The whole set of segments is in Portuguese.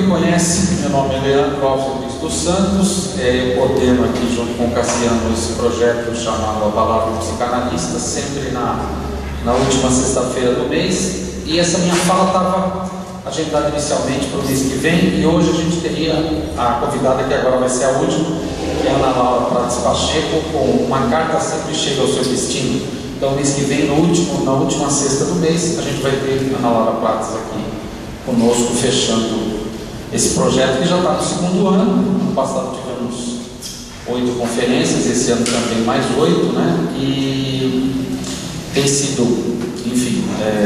conhece, meu nome é Leandro Alves dos Santos. Eu coordeno aqui junto com o Cassiano esse projeto chamado A Palavra do Psicanalista, sempre na última sexta-feira do mês. E essa minha fala estava agendada inicialmente para o mês que vem, e hoje a gente teria a convidada, que agora vai ser a última, que é a Ana Laura Prates Pacheco, com Uma Carta Sempre Chega ao Seu Destino. Então, mês que vem, na última sexta do mês, a gente vai ter a Ana Laura Prates aqui conosco, fechando esse projeto que já está no segundo ano. No passado tivemos 8 conferências, esse ano também mais 8, né? E tem sido, enfim,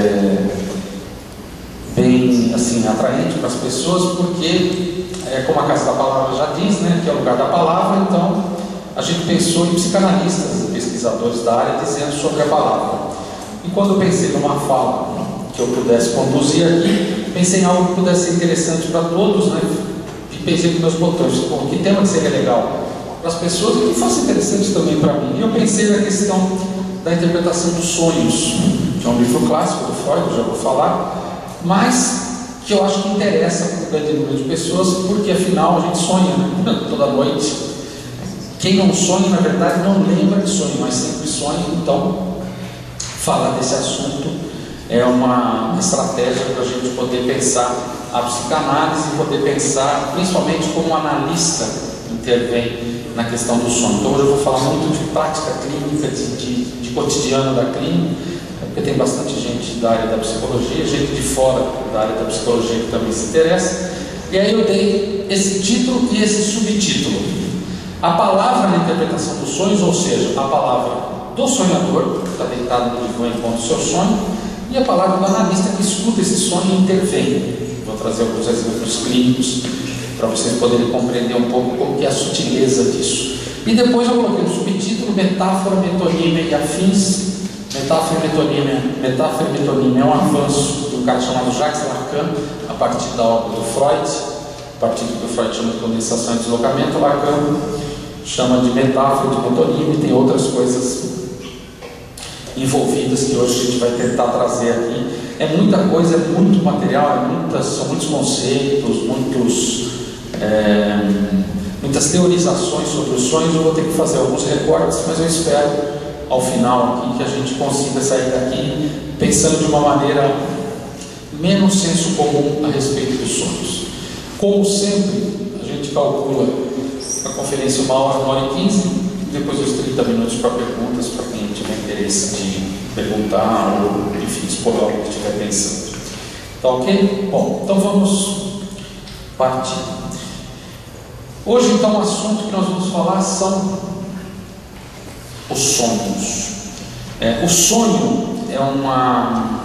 bem assim, atraente para as pessoas, porque, como a Casa da Palavra já diz, né, que é o lugar da palavra. Então a gente pensou em psicanalistas, pesquisadores da área, dizendo sobre a palavra. E quando eu pensei numa fala que eu pudesse conduzir aqui, pensei em algo que pudesse ser interessante para todos, né? E pensei com meus botões, que tema que seria legal para as pessoas e que fosse interessante também para mim. E eu pensei na questão da interpretação dos sonhos, que é um livro clássico do Freud, já vou falar, mas que eu acho que interessa para um grande número de pessoas, porque afinal a gente sonha, né? Toda noite. Quem não sonha, na verdade, não lembra de sonho, mas sempre sonha. Então, falar desse assunto é uma estratégia para a gente poder pensar a psicanálise e poder pensar, principalmente como um analista intervém na questão do sono. Então, hoje eu vou falar muito de prática clínica, de cotidiano da clínica, porque tem bastante gente da área da psicologia, gente de fora da área da psicologia que também se interessa. E aí eu dei esse título e esse subtítulo: a palavra na interpretação dos sonhos, ou seja, a palavra do sonhador, que está deitado no divã e encontra o seu sonho, e a palavra do analista que escuta esse sonho e intervém. Vou trazer alguns exemplos clínicos para vocês poderem compreender um pouco como que é a sutileza disso. E depois eu coloquei no subtítulo: metáfora, metonímia e afins. Metáfora e metonímia é um avanço de um cara chamado Jacques Lacan, a partir da obra do Freud, a partir do que o Freud chama de condensação e deslocamento. Lacan chama de metáfora, de metonímia, e tem outras coisas envolvidas que hoje a gente vai tentar trazer aqui. É muita coisa, é muito material, são muitos conceitos, muitas teorizações sobre os sonhos. Eu vou ter que fazer alguns recortes, mas eu espero ao final aqui que a gente consiga sair daqui pensando de uma maneira menos senso comum a respeito dos sonhos. Como sempre, a gente calcula a conferência 1h e 15, depois os 30 minutos para perguntas, para quem tiver interesse de perguntar ou, enfim, expor algo que estiver pensando. Tá ok? Bom, então vamos partir. Hoje, então, o assunto que nós vamos falar são os sonhos. O sonho é uma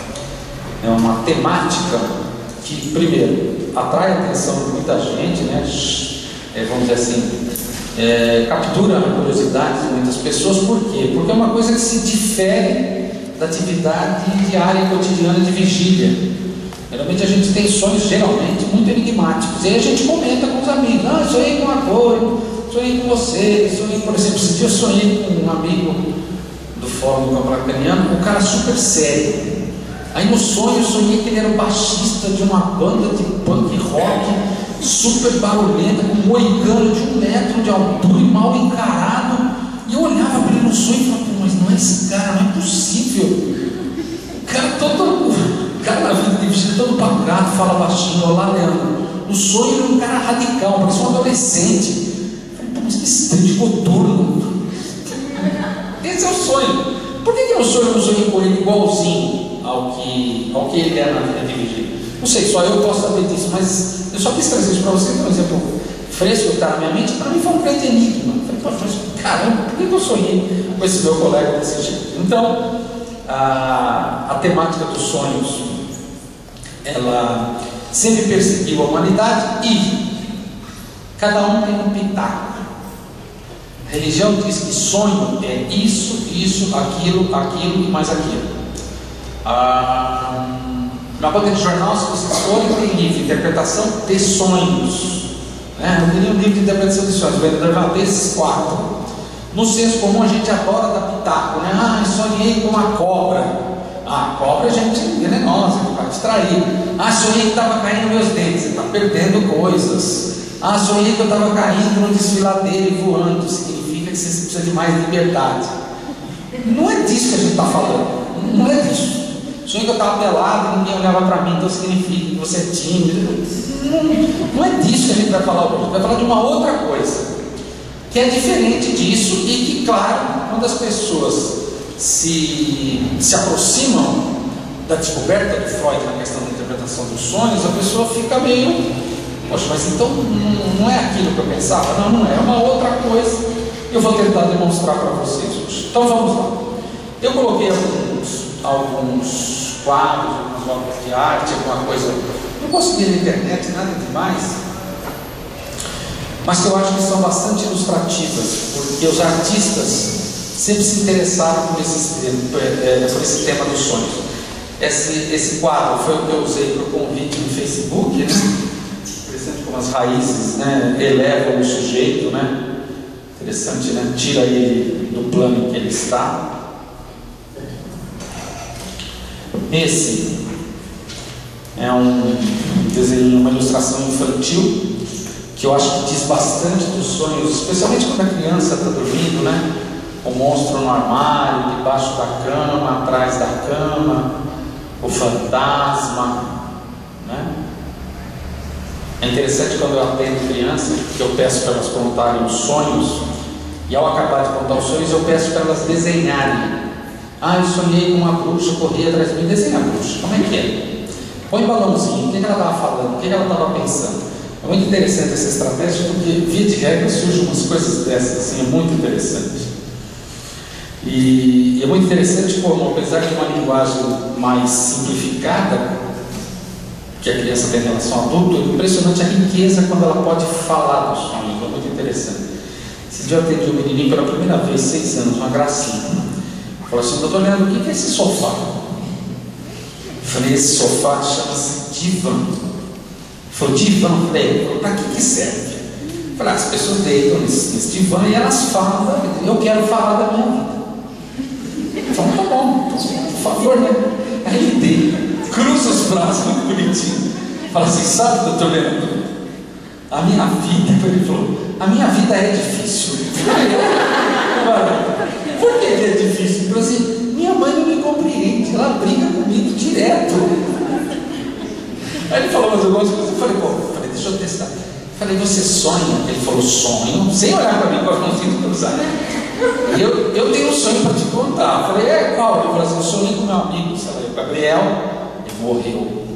temática que, primeiro, atrai a atenção de muita gente, né? Vamos dizer assim, captura a curiosidade de muitas pessoas. Por quê? Porque é uma coisa que se difere da atividade diária, cotidiana de vigília. Geralmente a gente tem sonhos, geralmente, muito enigmáticos, e aí a gente comenta com os amigos: sonhei com a cor, sonhei com você, sonhei, por exemplo, esse dia eu sonhei com um amigo do Fórum do Campo Lacaniano, um cara super sério. Aí no sonho eu sonhei que ele era o baixista de uma banda de punk rock super barulhenta, com um moicano de 1 metro de altura e mal encarado. E eu olhava para ele no sonho e falava: mas não é esse cara, não é possível. O cara na vida de vigília todo pagado, fala baixinho. Olá, Leandro. No sonho ele era um cara radical, parecia um adolescente. Mas que estranho de coturno. Esse é o sonho. Por que eu não sonhei com ele igualzinho ao que ele é na vida de vigília? Não sei, só eu posso saber disso, mas eu só quis trazer isso para vocês, por exemplo, fresco que está na minha mente. Para mim foi um grande enigma. Eu falei: caramba, por que eu sonhei com esse meu colega desse jeito? Então, a temática dos sonhos, ela sempre perseguiu a humanidade, e cada um tem um pitaco. A religião diz que sonho é isso, aquilo e mais aquilo. Na banca de jornal, se vocês forem, tem livro de interpretação de sonhos, né? Eu teria um livro de interpretação de sonhos, vai levar desses 4. No senso comum a gente adora dar pitaco, né? Sonhei com uma cobra. A cobra é gente venenosa, que vai distrair. Sonhei que estava caindo meus dentes. Você está perdendo coisas. Sonhei que eu estava caindo num desfiladeiro e voando. Significa que você precisa de mais liberdade. Não é disso que a gente está falando. Não é disso. Sonhei que eu estava pelado e ninguém olhava para mim, então significa que você é tímido. Não é disso que a gente vai falar hoje. A gente vai falar de uma outra coisa, que é diferente disso e que, claro, quando as pessoas se aproximam da descoberta de Freud na questão da interpretação dos sonhos, a pessoa fica meio, poxa, mas então não é aquilo que eu pensava? Não é uma outra coisa. Eu vou tentar demonstrar para vocês hoje. Então vamos lá. Eu coloquei alguns quadros, algumas obras de arte, alguma coisa. Não consegui na internet, nada demais, mas que eu acho que são bastante ilustrativas, porque os artistas sempre se interessaram por esse tema dos sonhos. Esse quadro foi o que eu usei para o convite no Facebook, né? Interessante como as raízes, né, elevam o sujeito, né? Interessante, né? Tira ele do plano em que ele está. Esse é um desenho, uma ilustração infantil, que eu acho que diz bastante dos sonhos, especialmente quando a criança está dormindo, né? O monstro no armário, debaixo da cama, atrás da cama, o fantasma, né? É interessante quando eu atendo criança, que eu peço para elas contarem os sonhos, e ao acabar de contar os sonhos, eu peço para elas desenharem. Eu sonhei com uma bruxa, corria atrás de mim. Desenha a bruxa, como é que é? Põe um balãozinho, o que ela estava falando, o que ela estava pensando. É muito interessante essa estratégia, porque via de regra surgem umas coisas dessas, assim, é muito interessante. E é muito interessante como, apesar de uma linguagem mais simplificada que a criança tem em relação ao adulto, é impressionante a riqueza quando ela pode falar dos sonhos, é muito interessante. Esse dia eu atendi um menininho pela primeira vez, 6 anos, uma gracinha. Falou assim: doutor Leandro, o que é esse sofá? Eu falei: esse sofá chama-se divã. Ele falou: divã? Falei: para que serve? Eu falei: as pessoas deitam nesse divã e elas falam da vida. Eu quero falar da minha vida. Eu falei: tá bom, por favor, né? Aí ele deita, cruza os braços, muito bonitinho. Fala assim: sabe, doutor Leandro, a minha vida, ele falou, a minha vida é difícil. Por que é difícil? Ele falou assim: minha mãe não me compreende, ela briga comigo direto. Aí ele falou: mas eu gosto de você. Eu falei: deixa eu testar. Eu falei: você sonha? Ele falou: sonho, sem olhar para mim com as mãozinhas cruzadas. E eu tenho um sonho para te contar. Eu falei: qual? Ele falou assim: eu sonhei com meu amigo, sei lá, o Gabriel, ele morreu.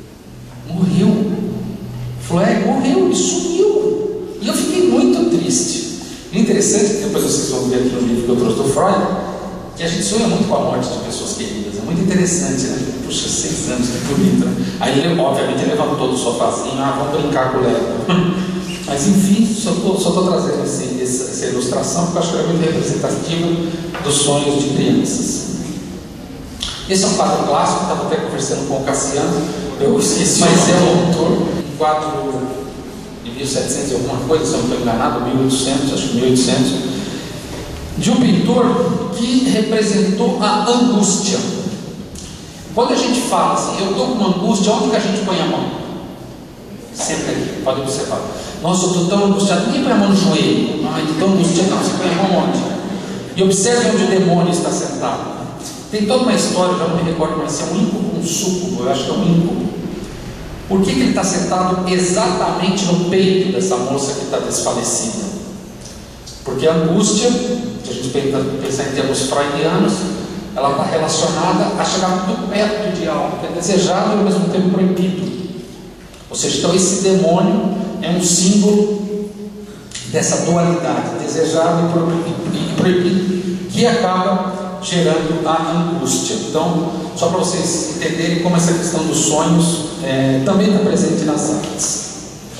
Ele falou: morreu, ele sumiu. E eu fiquei muito triste. E interessante, que depois vocês vão ver aqui no livro que eu trouxe do Freud, que a gente sonha muito com a morte de pessoas queridas. É muito interessante, né? Puxa, 6 anos, que bonito, né? Aí ele, obviamente, levantou do sofazinho: vamos brincar com o Lego. Mas enfim, só estou trazendo essa ilustração, porque eu acho que é muito representativa dos sonhos de crianças. Esse é um quadro clássico, estava até conversando com o Cassiano, eu esqueci, mas é um autor, um quadro de 1700 e alguma coisa, se eu não estou enganado, 1800, acho que 1800, de um pintor que representou a angústia. Quando a gente fala assim: eu estou com uma angústia, onde que a gente põe a mão? Sempre aqui, pode observar. Nossa, eu estou tão angustiado. Ninguém põe a mão no joelho. Estou tão angustiado. Não, você põe a mão onde? E observe onde o demônio está sentado. Tem toda uma história, já não me recordo, mas se é um íncubo ou um súcubo, eu acho que é um íncubo. Por que ele está sentado exatamente no peito dessa moça que está desfalecida? Porque a angústia, se a gente pensar em termos freudianos, ela está relacionada a chegar muito perto de algo que é desejado e ao mesmo tempo proibido. Ou seja, então esse demônio é um símbolo dessa dualidade, desejado e proibido, que acaba gerando a angústia. Então, só para vocês entenderem como essa questão dos sonhos também está presente nas artes.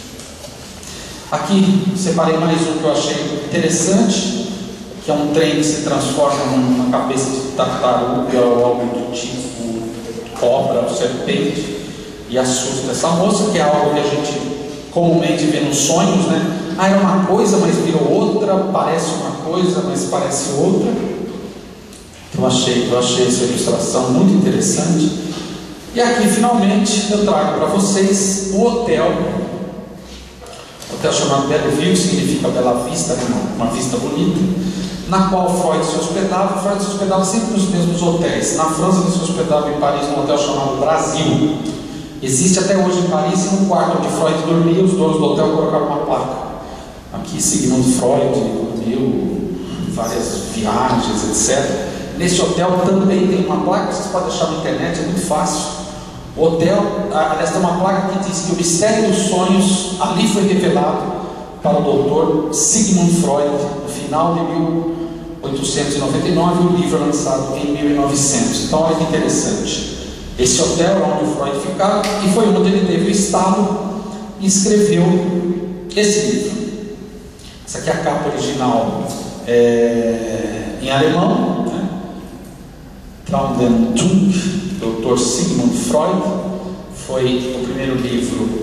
Aqui separei mais um que eu achei interessante, que é um trem que se transforma numa cabeça de tartaruga ou algo do tipo, cobra ou serpente, e assusta essa moça, que é algo que a gente comumente vê nos sonhos, né? Era uma coisa, mas virou outra, parece uma coisa, mas parece outra. Eu achei essa ilustração muito interessante. E aqui, finalmente, eu trago para vocês o hotel chamado Bellevue, significa Bela Vista, uma vista bonita, na qual Freud se hospedava. Freud se hospedava sempre nos mesmos hotéis. Na França, ele se hospedava em Paris, num hotel chamado Brasil. Existe até hoje em Paris, e no quarto onde Freud dormia, os donos do hotel colocaram uma placa. Aqui, Sigmund Freud dormiu, várias viagens, etc. Nesse hotel também tem uma placa, vocês podem achar na internet, é muito fácil. O hotel, aliás, tem uma placa que diz que o mistério dos sonhos ali foi revelado para o doutor Sigmund Freud no final de 1899, o livro é lançado em 1900. Então, olha que interessante. Esse hotel era onde o Freud ficava e foi onde ele teve o estalo e escreveu esse livro. Essa aqui é a capa original em alemão, né? Traumdentung, Dr. Sigmund Freud. Foi o primeiro livro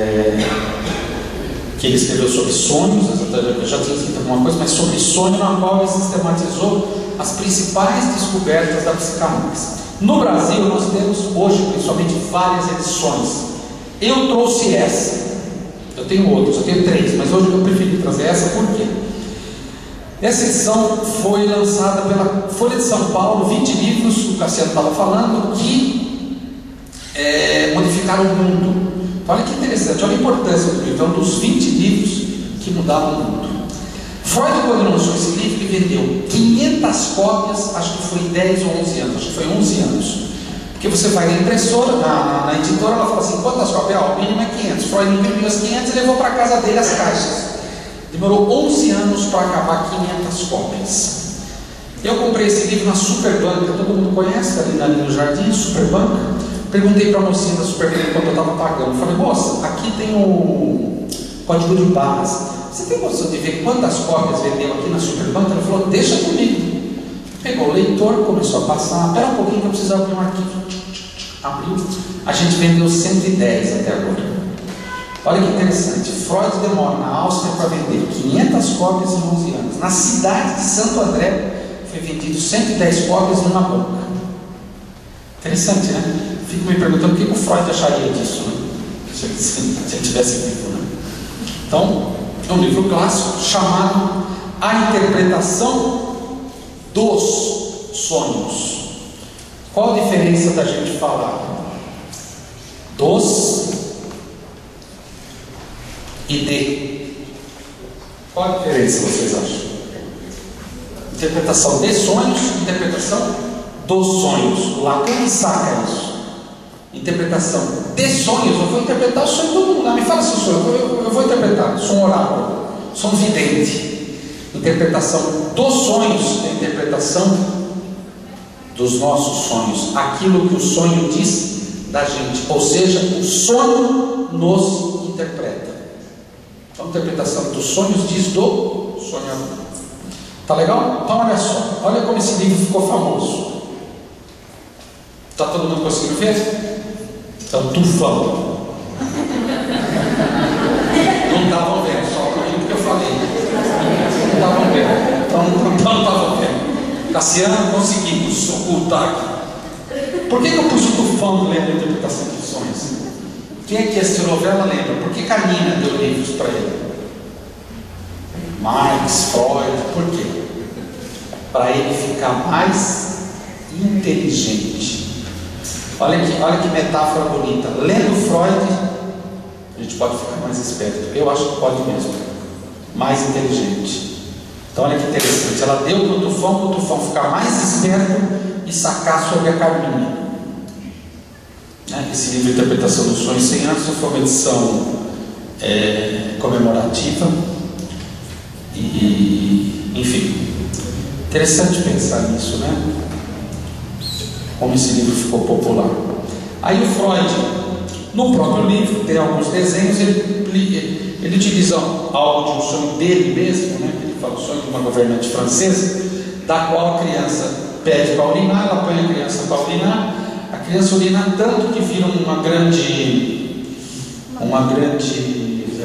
que ele escreveu sobre sonhos. Eu já tinha escrito alguma coisa, mas sobre sonho, na qual ele sistematizou as principais descobertas da psicanálise. No Brasil, nós temos hoje, principalmente, várias edições. Eu trouxe essa. Eu tenho outras, eu tenho 3, mas hoje eu preferi trazer essa. Por quê? Essa edição foi lançada pela Folha de São Paulo, 20 livros, o Cassiano estava falando, que modificaram o mundo. Olha que interessante, olha a importância do livro. Então, dos 20 livros que mudaram o mundo. Freud, quando lançou esse livro, ele vendeu 500 cópias, acho que foi 10 ou 11 anos, acho que foi 11 anos. Porque você vai na impressora, na editora, ela fala assim, quantas cópias? O mínimo é 500. Freud imprimiu as 500 e levou para a casa dele as caixas. Demorou 11 anos para acabar 500 cópias. Eu comprei esse livro na Superbanca, todo mundo conhece, ali no Jardim, Superbanca. Perguntei para a mocinha da Superbanca quanto eu estava pagando. Falei, moça, aqui tem o código de barras. Você tem noção de ver quantas cópias vendeu aqui na Superbanca? Ela falou, deixa comigo. Pegou o leitor, começou a passar. Espera um pouquinho que eu preciso abrir um arquivo. Abriu. A gente vendeu 110 até agora. Olha que interessante. Freud demora na Áustria para vender 500 cópias em 11 anos. Na cidade de Santo André foi vendido 110 cópias numa banca. Interessante, né? Fico me perguntando o que o Freud acharia disso, né? Se ele tivesse vivo, né? Então, é um livro clássico chamado A Interpretação dos Sonhos. Qual a diferença da gente falar dos e de? Qual a diferença vocês acham? Interpretação de sonhos, interpretação dos sonhos. O Lacan saca isso. Interpretação de sonhos, eu vou interpretar o sonho do mundo. Me fala seu sonho, eu vou interpretar. Sou um oráculo, sou um vidente. Interpretação dos sonhos é a interpretação dos nossos sonhos. Aquilo que o sonho diz da gente. Ou seja, o sonho nos interpreta. Então, a interpretação dos sonhos diz do sonhador. Tá legal? Então, olha só. Olha como esse livro ficou famoso. Está todo mundo conseguindo ver? É o tufão. Não estavam vendo, só o que eu falei. Não estavam vendo. Então, não estavam vendo. Cassiano, conseguimos ocultar aqui. Por que eu pus o tufão no livro de interpretação dos sonhos? Quem é que assistiu a novela lembra? Por que Canina deu livros para ele? Marx, Freud, por quê? Para ele ficar mais inteligente. Olha que metáfora bonita. Lendo Freud, a gente pode ficar mais esperto. Eu acho que pode mesmo. Mais inteligente. Então olha que interessante. Ela deu para o Tufão ficar mais esperto e sacar sobre a Carminha. Esse livro de interpretação dos sonhos 100 anos foi uma edição comemorativa. E, enfim, interessante pensar nisso, né? Como esse livro ficou popular. Aí o Freud, no próprio livro, tem alguns desenhos, ele utiliza algo de um sonho dele mesmo, né? Ele fala o sonho de uma governante francesa, da qual a criança pede para urinar, ela põe a criança para urinar, a criança urina tanto que vira uma grande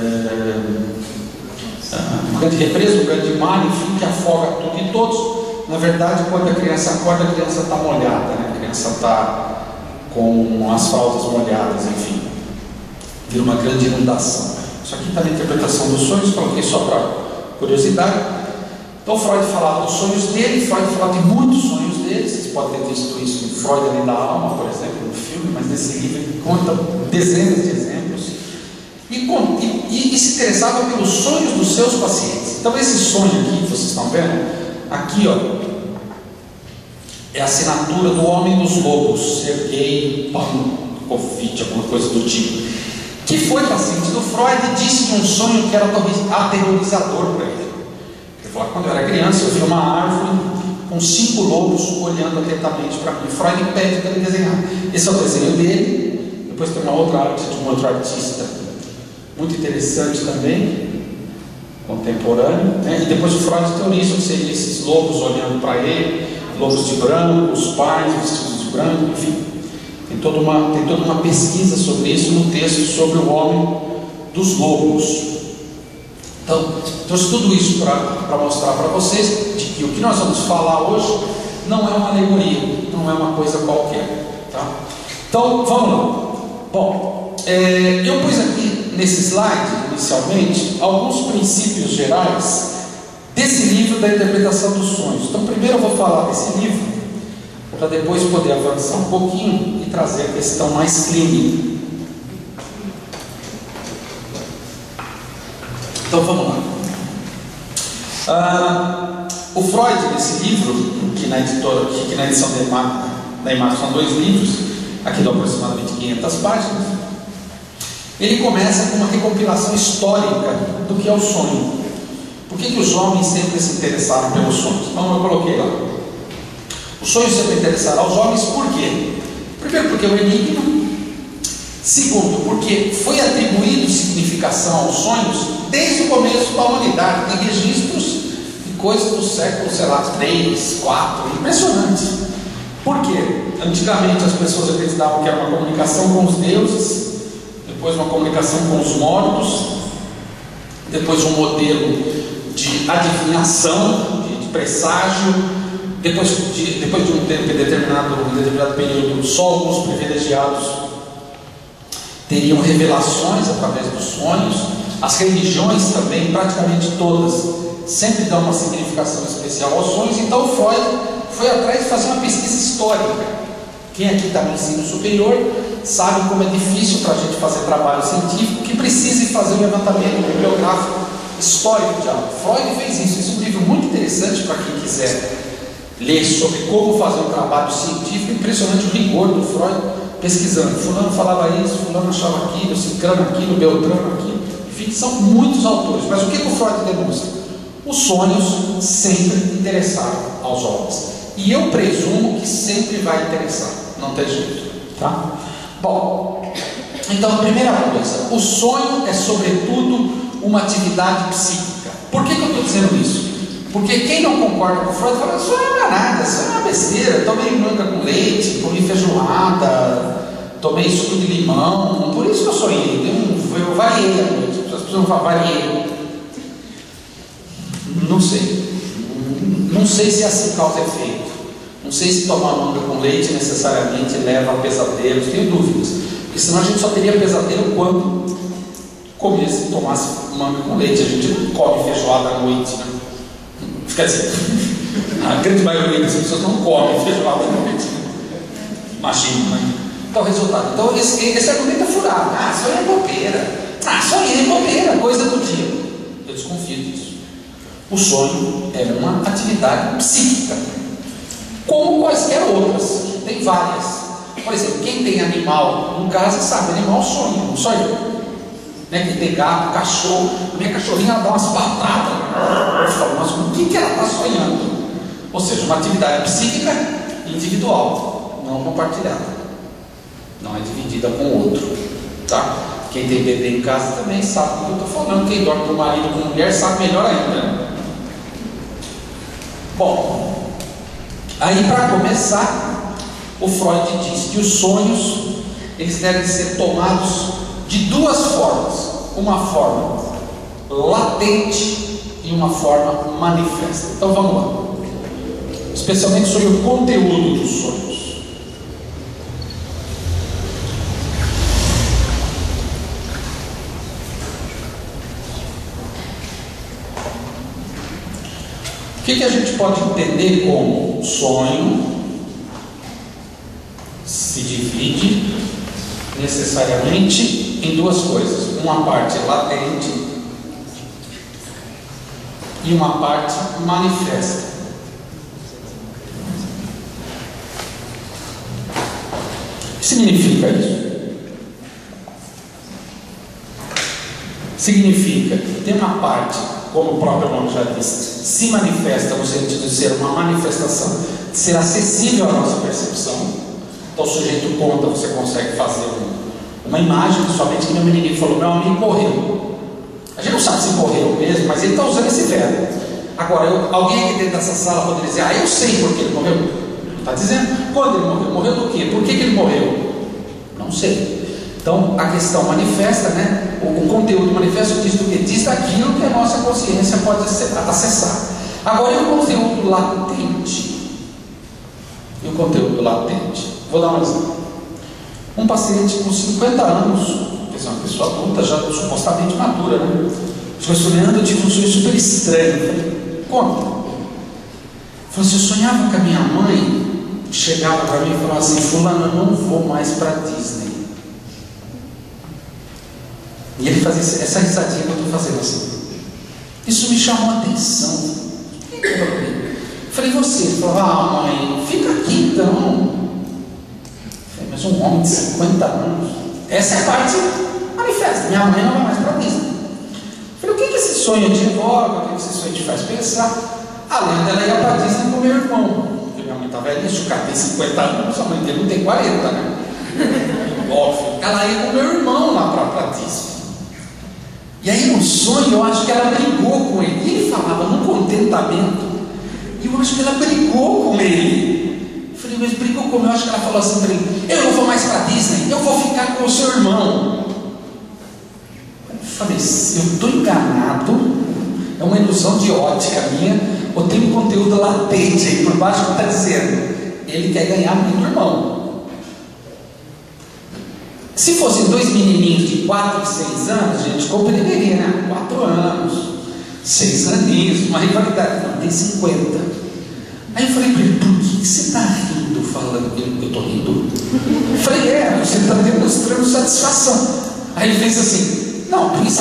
represa, um grande mar, enfim, que afoga tudo e todos. Na verdade, quando a criança acorda, a criança está molhada, né? A criança está com as fraldas molhadas, enfim, vira uma grande inundação. Isso aqui está na interpretação dos sonhos, coloquei só para curiosidade. Então Freud falava dos sonhos dele, Freud falava de muitos sonhos dele. Vocês podem ter visto isso em Freud Além da Alma, por exemplo, no filme, mas nesse livro ele conta dezenas de exemplos e se interessava pelos sonhos dos seus pacientes. Então esse sonho aqui que vocês estão vendo, aqui ó, é a assinatura do Homem dos Lobos, Sergei Pankovic, alguma coisa do tipo, que foi paciente do Freud e disse de um sonho que era aterrorizador para ele. Ele falou: quando eu era criança eu vi uma árvore com 5 lobos olhando atentamente para mim. Freud pede para ele desenhar. Esse é o desenho dele. Depois tem uma outra arte de um outro artista muito interessante também, contemporâneo, né? E depois o Freud teoriza o que seriam esses lobos olhando para ele, lobos de branco, os pais vestidos de branco, enfim. Tem toda uma pesquisa sobre isso no texto sobre o Homem dos Lobos. Então, trouxe tudo isso para mostrar para vocês de que o que nós vamos falar hoje não é uma alegoria, não é uma coisa qualquer, tá? Então, vamos lá. Bom, eu pus aqui nesse slide, inicialmente, alguns princípios gerais desse livro da interpretação dos sonhos. Então, primeiro eu vou falar desse livro, para depois poder avançar um pouquinho e trazer a questão mais clínica. Então vamos lá. O Freud, nesse livro, que na edição da Imago são 2 livros, aqui de aproximadamente 500 páginas, ele começa com uma recompilação histórica do que é o sonho. Por que os homens sempre se interessaram pelos sonhos? Então eu coloquei lá. Os sonhos sempre interessaram aos homens, por quê? Primeiro, porque é um enigma. Segundo, porque foi atribuído significação aos sonhos desde o começo da humanidade. Tem registros de coisas do século, sei lá, 3, 4, impressionante. Por quê? Antigamente as pessoas acreditavam que era uma comunicação com os deuses, depois uma comunicação com os mortos, depois um modelo de adivinhação, de presságio, depois de um determinado período, só alguns privilegiados teriam revelações através dos sonhos. As religiões também, praticamente todas, sempre dão uma significação especial aos sonhos. Então Freud foi atrás de fazer uma pesquisa histórica. Quem aqui está no ensino superior sabe como é difícil para a gente fazer trabalho científico que precise fazer um levantamento bibliográfico histórico de algo. Freud fez isso. Esse é um livro muito interessante para quem quiser ler sobre como fazer um trabalho científico. Impressionante o rigor do Freud pesquisando. Fulano falava isso, fulano achava aquilo, ciclano aquilo, beltrano aquilo. Enfim, são muitos autores. Mas o que o Freud demonstra? Os sonhos sempre interessaram aos homens. E eu presumo que sempre vai interessar. Não tem jeito, tá? Bom, então a primeira coisa, o sonho é sobretudo uma atividade psíquica. Por que eu estou dizendo isso? Porque quem não concorda com o Freud fala: sonho não é nada, sonho é uma besteira. Tomei manga com leite, comi feijoada, tomei suco de limão, por isso que eu sonhei. Eu variei à noite. As pessoas falam: variei. Não sei. Não sei se é assim causa e efeito. Não sei se tomar manga com leite necessariamente leva a pesadelos. Tenho dúvidas. Porque senão a gente só teria pesadelo quando tomasse manga com leite. A gente não come feijoada à noite, né? Quer dizer, a grande maioria das pessoas não come feijoada à noite. Imagina, né? Então, resultado. Então, esse argumento é furado. Sonho é bobeira. Sonhei bobeira, coisa do dia. Eu desconfio disso. O sonho é uma atividade psíquica, como quaisquer outras. Tem várias. Por exemplo, quem tem animal em casa sabe, animal sonha, não só eu. Né? Quem tem gato, cachorro, minha cachorrinha dá umas patadas. Eu falo: mas com o que ela está sonhando? Ou seja, uma atividade psíquica individual, não compartilhada. Não é dividida com o outro, tá? Quem tem bebê em casa também sabe do que eu estou falando. Quem dorme com marido ou com mulher sabe melhor ainda. Bom, aí para começar, o Freud diz que os sonhos eles devem ser tomados de 2 formas. Uma forma latente e uma forma manifesta. Então vamos lá. especialmente sobre o conteúdo dos sonhos. O que a gente pode entender como sonho? Se divide necessariamente em duas coisas: uma parte latente e uma parte manifesta. O que significa isso? Significa que tem uma parte, como o próprio nome já disse, se manifesta no sentido de ser uma manifestação, de ser acessível à nossa percepção. Então o sujeito conta, você consegue fazer uma imagem, somente que meu menininho falou: meu amigo morreu. A gente não sabe se morreu mesmo, mas ele está usando esse verbo. Agora, alguém aqui dentro dessa sala poderia dizer: eu sei por que ele morreu. Não está dizendo. Quando ele morreu? Morreu do quê? Por que ele morreu? Não sei. Então a questão manifesta, né? O conteúdo manifesto diz do que? Diz daquilo que a nossa consciência pode acessar. Agora, e o conteúdo latente? E o conteúdo latente? Vou dar um exemplo. Um paciente com 50 anos, que é uma pessoa adulta, já supostamente madura, né? Ficou sonhando, eu tive um sonho super estranho. Falei: conta. Falei assim: eu sonhava que a minha mãe chegava para mim e falava assim: fulano, eu não vou mais para Disney. E ele fazia essa risadinha que eu estou fazendo assim. Isso me chamou a atenção. Falei: você? Ele falou: mãe, fica aqui então. Falei: mas um homem de 50 anos, essa é a parte manifesta. Minha mãe não vai mais para Disney. Falei: o que esse sonho te evoca? O que esse sonho te faz pensar? Além dela ia para Disney com meu irmão, porque minha mãe está velha, o cara tem 50 anos, a mãe dele não tem 40, né? Óbvio. Ela ia com meu irmão lá para Disney. E aí no sonho eu acho que ela brigou com ele. E ele falava no contentamento. E eu acho que ela brigou com ele. Eu falei: mas brigou com ele? Eu acho que ela falou assim para ele: eu não vou mais para Disney, eu vou ficar com o seu irmão. Eu falei: eu estou enganado, é uma ilusão de ótica minha, ou tem um conteúdo latente aí por baixo que está dizendo: ele quer ganhar muito irmão. Se fossem dois menininhos de 4 e 6 anos, a gente compreenderia, né? 4 anos, 6 aninhos, uma rivalidade. Não, tem 50. Aí eu falei para ele: por que você está rindo falando? Eu estou rindo? Eu falei: você está demonstrando satisfação. Aí ele fez assim: não, pensa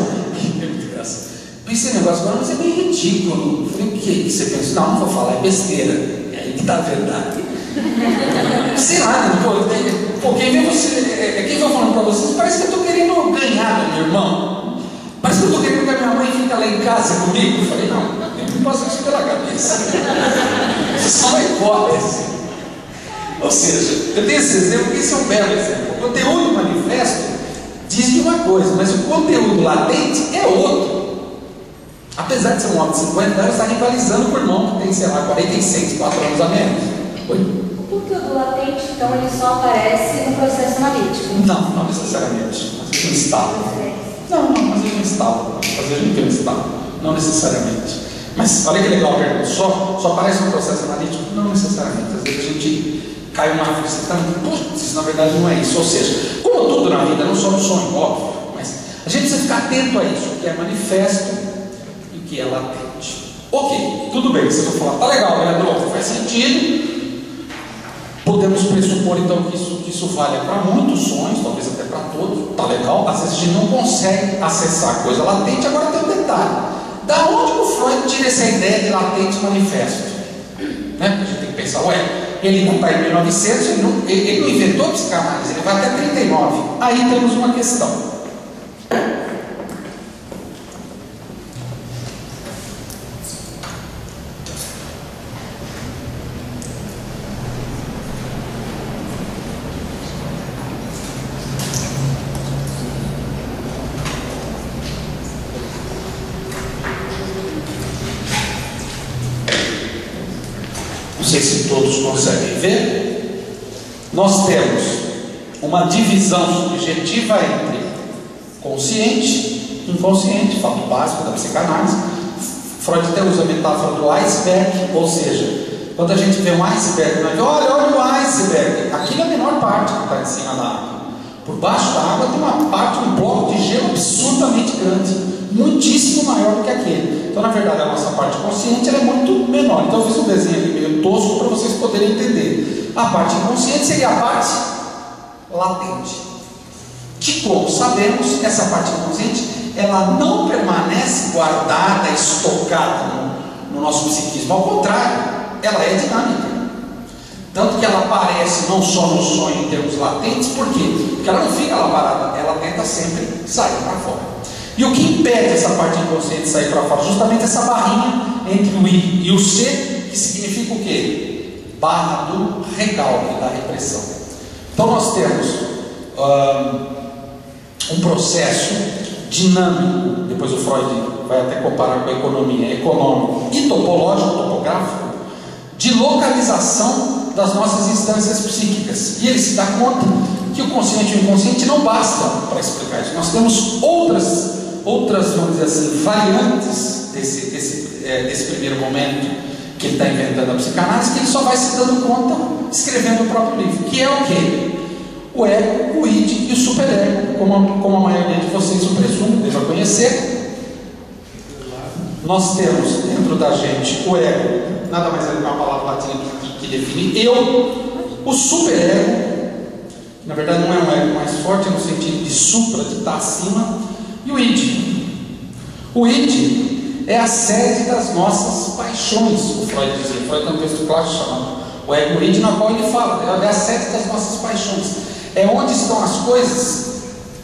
esse negócio agora, mas é meio ridículo. Eu falei: o que você pensa? Não vou falar, é besteira. É aí que está a verdade. Sei lá, quem vê você, quem vai falando para vocês, parece que eu estou querendo ganhar meu irmão. Parece que eu estou querendo que a minha mãe fique lá em casa comigo. Eu falei: não, eu não passo isso pela cabeça. Isso é só uma hipótese. Ou seja, eu tenho esse exemplo, porque esse é um belo exemplo. O conteúdo manifesto diz de uma coisa, mas o conteúdo latente é outro. Apesar de ser um homem de 50 anos, está rivalizando com o irmão que tem, sei lá, 46, 4 anos a menos. Oi? O conteúdo latente, então, ele só aparece no processo analítico? Não necessariamente. Às vezes um estado. Não, às vezes um estado. Às vezes não tem um estado. Não necessariamente. Mas olha que legal a pergunta. Só aparece no processo analítico? Não necessariamente. Às vezes a gente cai uma frustração. Putz, na verdade não é isso. Ou seja, como tudo na vida, não só no sonho, óbvio. Mas a gente precisa ficar atento a isso, o que é manifesto e o que é latente. Ok, tudo bem. Você vai falar: tá legal, Leandro, faz sentido. Podemos pressupor então que isso vale para muitos sonhos, talvez até para todos. Está legal, às vezes a gente não consegue acessar coisa latente. Agora tem um detalhe: da onde o Freud tira essa ideia de latente manifesto? Né? A gente tem que pensar: ele não está em 1900, ele não inventou a psicanálise, ele vai até 39. Aí temos uma questão. Não sei se todos conseguem ver. Nós temos uma divisão subjetiva entre consciente e inconsciente, fato básico da psicanálise. Freud até usa a metáfora do iceberg, ou seja, Quando a gente vê um iceberg, nós vemos, olha o iceberg. Aquilo é a menor parte que está em cima da água. Por baixo da água tem uma parte, um bloco de gelo absurdamente grande, muitíssimo maior do que aquele. Então, na verdade, a nossa parte consciente ela é muito menor. Então, eu fiz um desenho aqui meio tosco para vocês poderem entender. A parte inconsciente seria a parte latente, que, como sabemos, essa parte inconsciente ela não permanece guardada, estocada no nosso psiquismo. Ao contrário, ela é dinâmica. Tanto que ela aparece não só no sonho em termos latentes. Por quê? Porque ela não fica lá parada, ela tenta sempre sair para fora. E o que impede essa parte inconsciente de sair para fora? Justamente essa barrinha entre o I e o C, que significa o quê? Barra do recalque, da repressão. Então nós temos um processo dinâmico, depois o Freud vai até comparar com a economia, econômico e topológico, topográfico, de localização das nossas instâncias psíquicas. E ele se dá conta que o consciente e o inconsciente não bastam para explicar isso. Nós temos outras, vamos dizer assim, variantes desse primeiro momento que ele está inventando a psicanálise, que ele só vai se dando conta escrevendo o próprio livro, que é o quê? O ego, o id e o superego, como a maioria de vocês, eu presumo, deva conhecer. Nós temos dentro da gente o ego, nada mais é do que uma palavra latina que define eu, o superego, na verdade não é um ego mais forte, é no sentido de supra, de estar acima, e o id. O id é a sede das nossas paixões, o Freud dizia. Freud tem um texto clássico chamado o ego, o id, na qual ele fala, é a sede das nossas paixões. É onde estão as coisas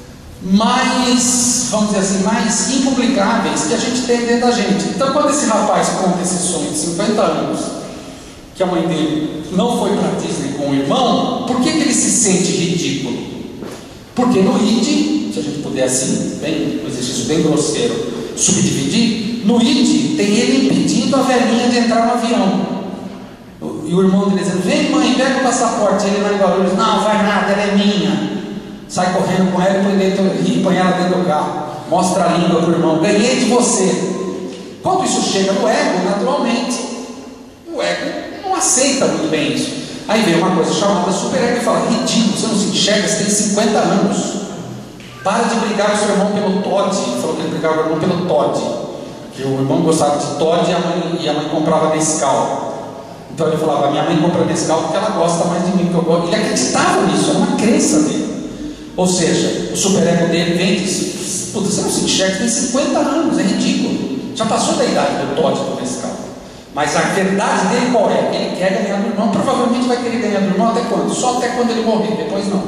mais, vamos dizer assim, mais impublicáveis que a gente tem dentro da gente. Então, quando esse rapaz conta esse sonho de 50 anos, que a mãe dele não foi para Disney com o irmão, por que ele se sente ridículo? Porque no id, se a gente puder assim, bem, um exercício bem grosseiro, subdividir, no id tem ele impedindo a velhinha de entrar no avião. E o irmão dele dizendo, vem mãe, pega o passaporte. Ele vai embora, ele diz, não, vai nada, ela é minha. Sai correndo com ela e põe ela dentro do carro. Mostra a língua para o irmão, ganhei de você. Quando isso chega no ego, naturalmente, o ego não aceita muito bem isso. Aí vem uma coisa chamada superego e fala, ridículo, você não se enxerga, você tem 50 anos. Para de brigar com o seu irmão pelo Todd. Ele falou que ele brigava com o irmão pelo Todd. Que o irmão gostava de Todd e a mãe comprava Nescau. Então ele falava, minha mãe compra Nescau porque ela gosta mais de mim que eu gosto. Ele acreditava nisso, era uma crença dele. Ou seja, o superego dele vem e diz, puta, você não se enxerga, tem 50 anos, é ridículo. Já passou da idade do Todd do Nescau. Mas a verdade dele qual é? Ele quer ganhar do irmão, provavelmente vai querer ganhar do irmão até quando? Só até quando ele morrer, depois não.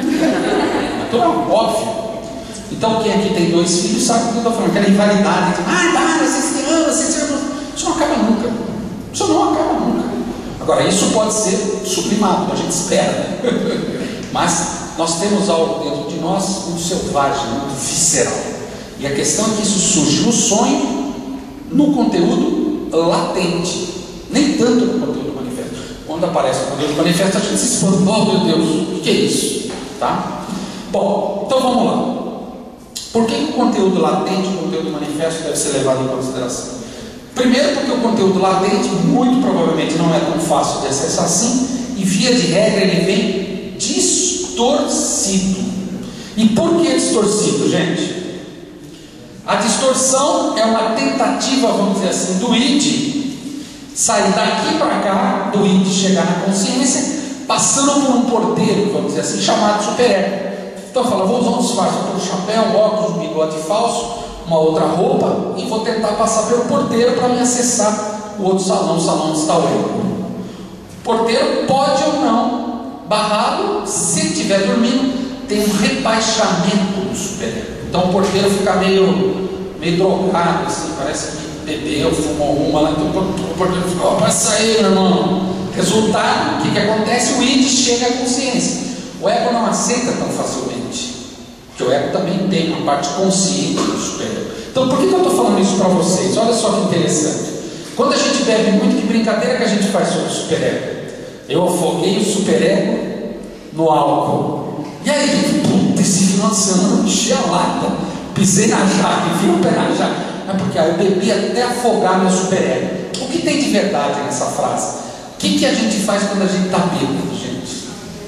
Então é óbvio. Então quem aqui tem 2 filhos sabe o que eu estou falando, aquela rivalidade, vocês se amam, vocês se amam. Isso não acaba nunca. Isso não acaba nunca. Agora, isso pode ser sublimado, a gente espera, né? Mas nós temos algo dentro de nós muito selvagem, muito visceral. E a questão é que isso surge no sonho, no conteúdo latente, nem tanto no conteúdo manifesto. Quando aparece o conteúdo manifesto, a gente se espanta, oh meu Deus, o que é isso? Tá? Bom, então vamos lá. Por que o conteúdo latente, o conteúdo manifesto deve ser levado em consideração? Primeiro, porque o conteúdo latente, muito provavelmente, não é tão fácil de acessar assim, e via de regra ele vem distorcido. E por que distorcido, gente? A distorção é uma tentativa, vamos dizer assim, do id sair daqui para cá, do id chegar na consciência, passando por um porteiro, vamos dizer assim, chamado superego. Então fala, vou usar um disfarce, vou pôr um chapéu, óculos, um bigode falso, uma outra roupa, e vou tentar passar pelo porteiro para me acessar o outro salão, o salão onde está o ego. O porteiro pode ou não barrá-lo, se ele estiver dormindo, tem um rebaixamento do superego. Então o porteiro fica meio drogado, assim, parece que bebeu, fumou uma lá, então o porteiro fica, vai sair, meu irmão. Resultado, o que acontece? O id chega à consciência. O ego não aceita tão facilmente, porque o ego também tem uma parte consciente do superego. Então, por que eu estou falando isso para vocês? Olha só que interessante. Quando a gente bebe muito, que brincadeira que a gente faz sobre o superego? Eu afoguei o superego no álcool. E aí, puta, esse final de semana eu enchi a lata, pisei na jaca, enfiei o pé na jaca. É porque eu bebi até afogar meu superego. O que tem de verdade nessa frase? O que a gente faz quando a gente está bêbado, gente?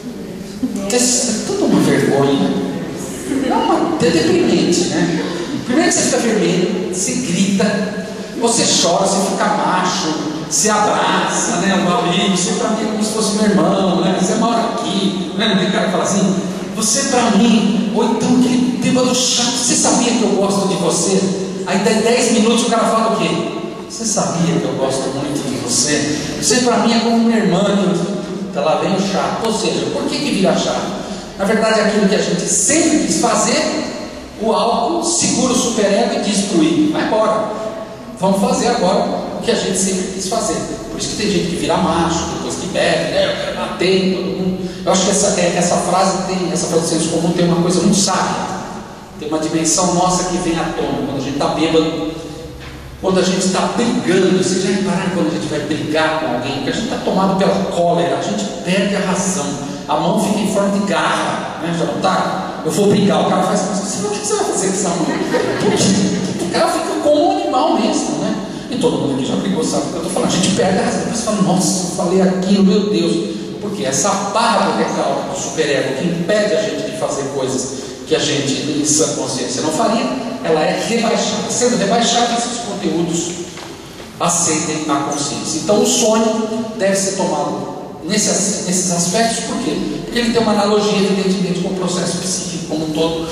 É tudo uma vergonha. É deprimente, né? Primeiro que você fica vermelho, você grita, você chora, você fica macho, se abraça, né? Um amigo, você para mim é como se fosse meu irmão, né? Você mora aqui, né? O cara fala assim, você para mim, ou então aquele bêbado chato, você sabia que eu gosto de você? Aí tem 10 minutos o cara fala o quê? Você sabia que eu gosto muito de você? Você para mim é como minha irmã, então lá vem o chato. Ou seja, por que vira chato? Na verdade, aquilo que a gente sempre quis fazer, o álcool segura o superego e diz pro ímpio, vai embora, vamos fazer agora o que a gente sempre quis fazer. Por isso que tem gente que vira macho, depois que bebe, né? Eu quero bater em todo mundo. Eu acho que essa frase de senso comum tem uma coisa muito sábia, tem uma dimensão nossa que vem à tona, quando a gente está bêbado, quando a gente está brigando. Vocês já repararam quando a gente vai brigar com alguém, que a gente está tomado pela cólera, a gente perde a razão, a mão fica em forma de garra, né? Já não está? Eu vou brigar, o cara faz assim, o que você vai fazer com essa mão? Porque o cara fica como um animal mesmo, né? E todo mundo aqui já brigou, sabe o que eu estou falando? A gente perde a razão, você fala, nossa, eu falei aquilo, meu Deus. Porque essa barra do recalque do superego que impede a gente de fazer coisas que a gente, em sã consciência, não faria, ela é rebaixada. Sendo rebaixada, esses conteúdos aceitem a consciência. Então o sonho deve ser tomado nesses aspectos. Por quê? Porque ele tem uma analogia, evidentemente, com o processo psíquico como um todo,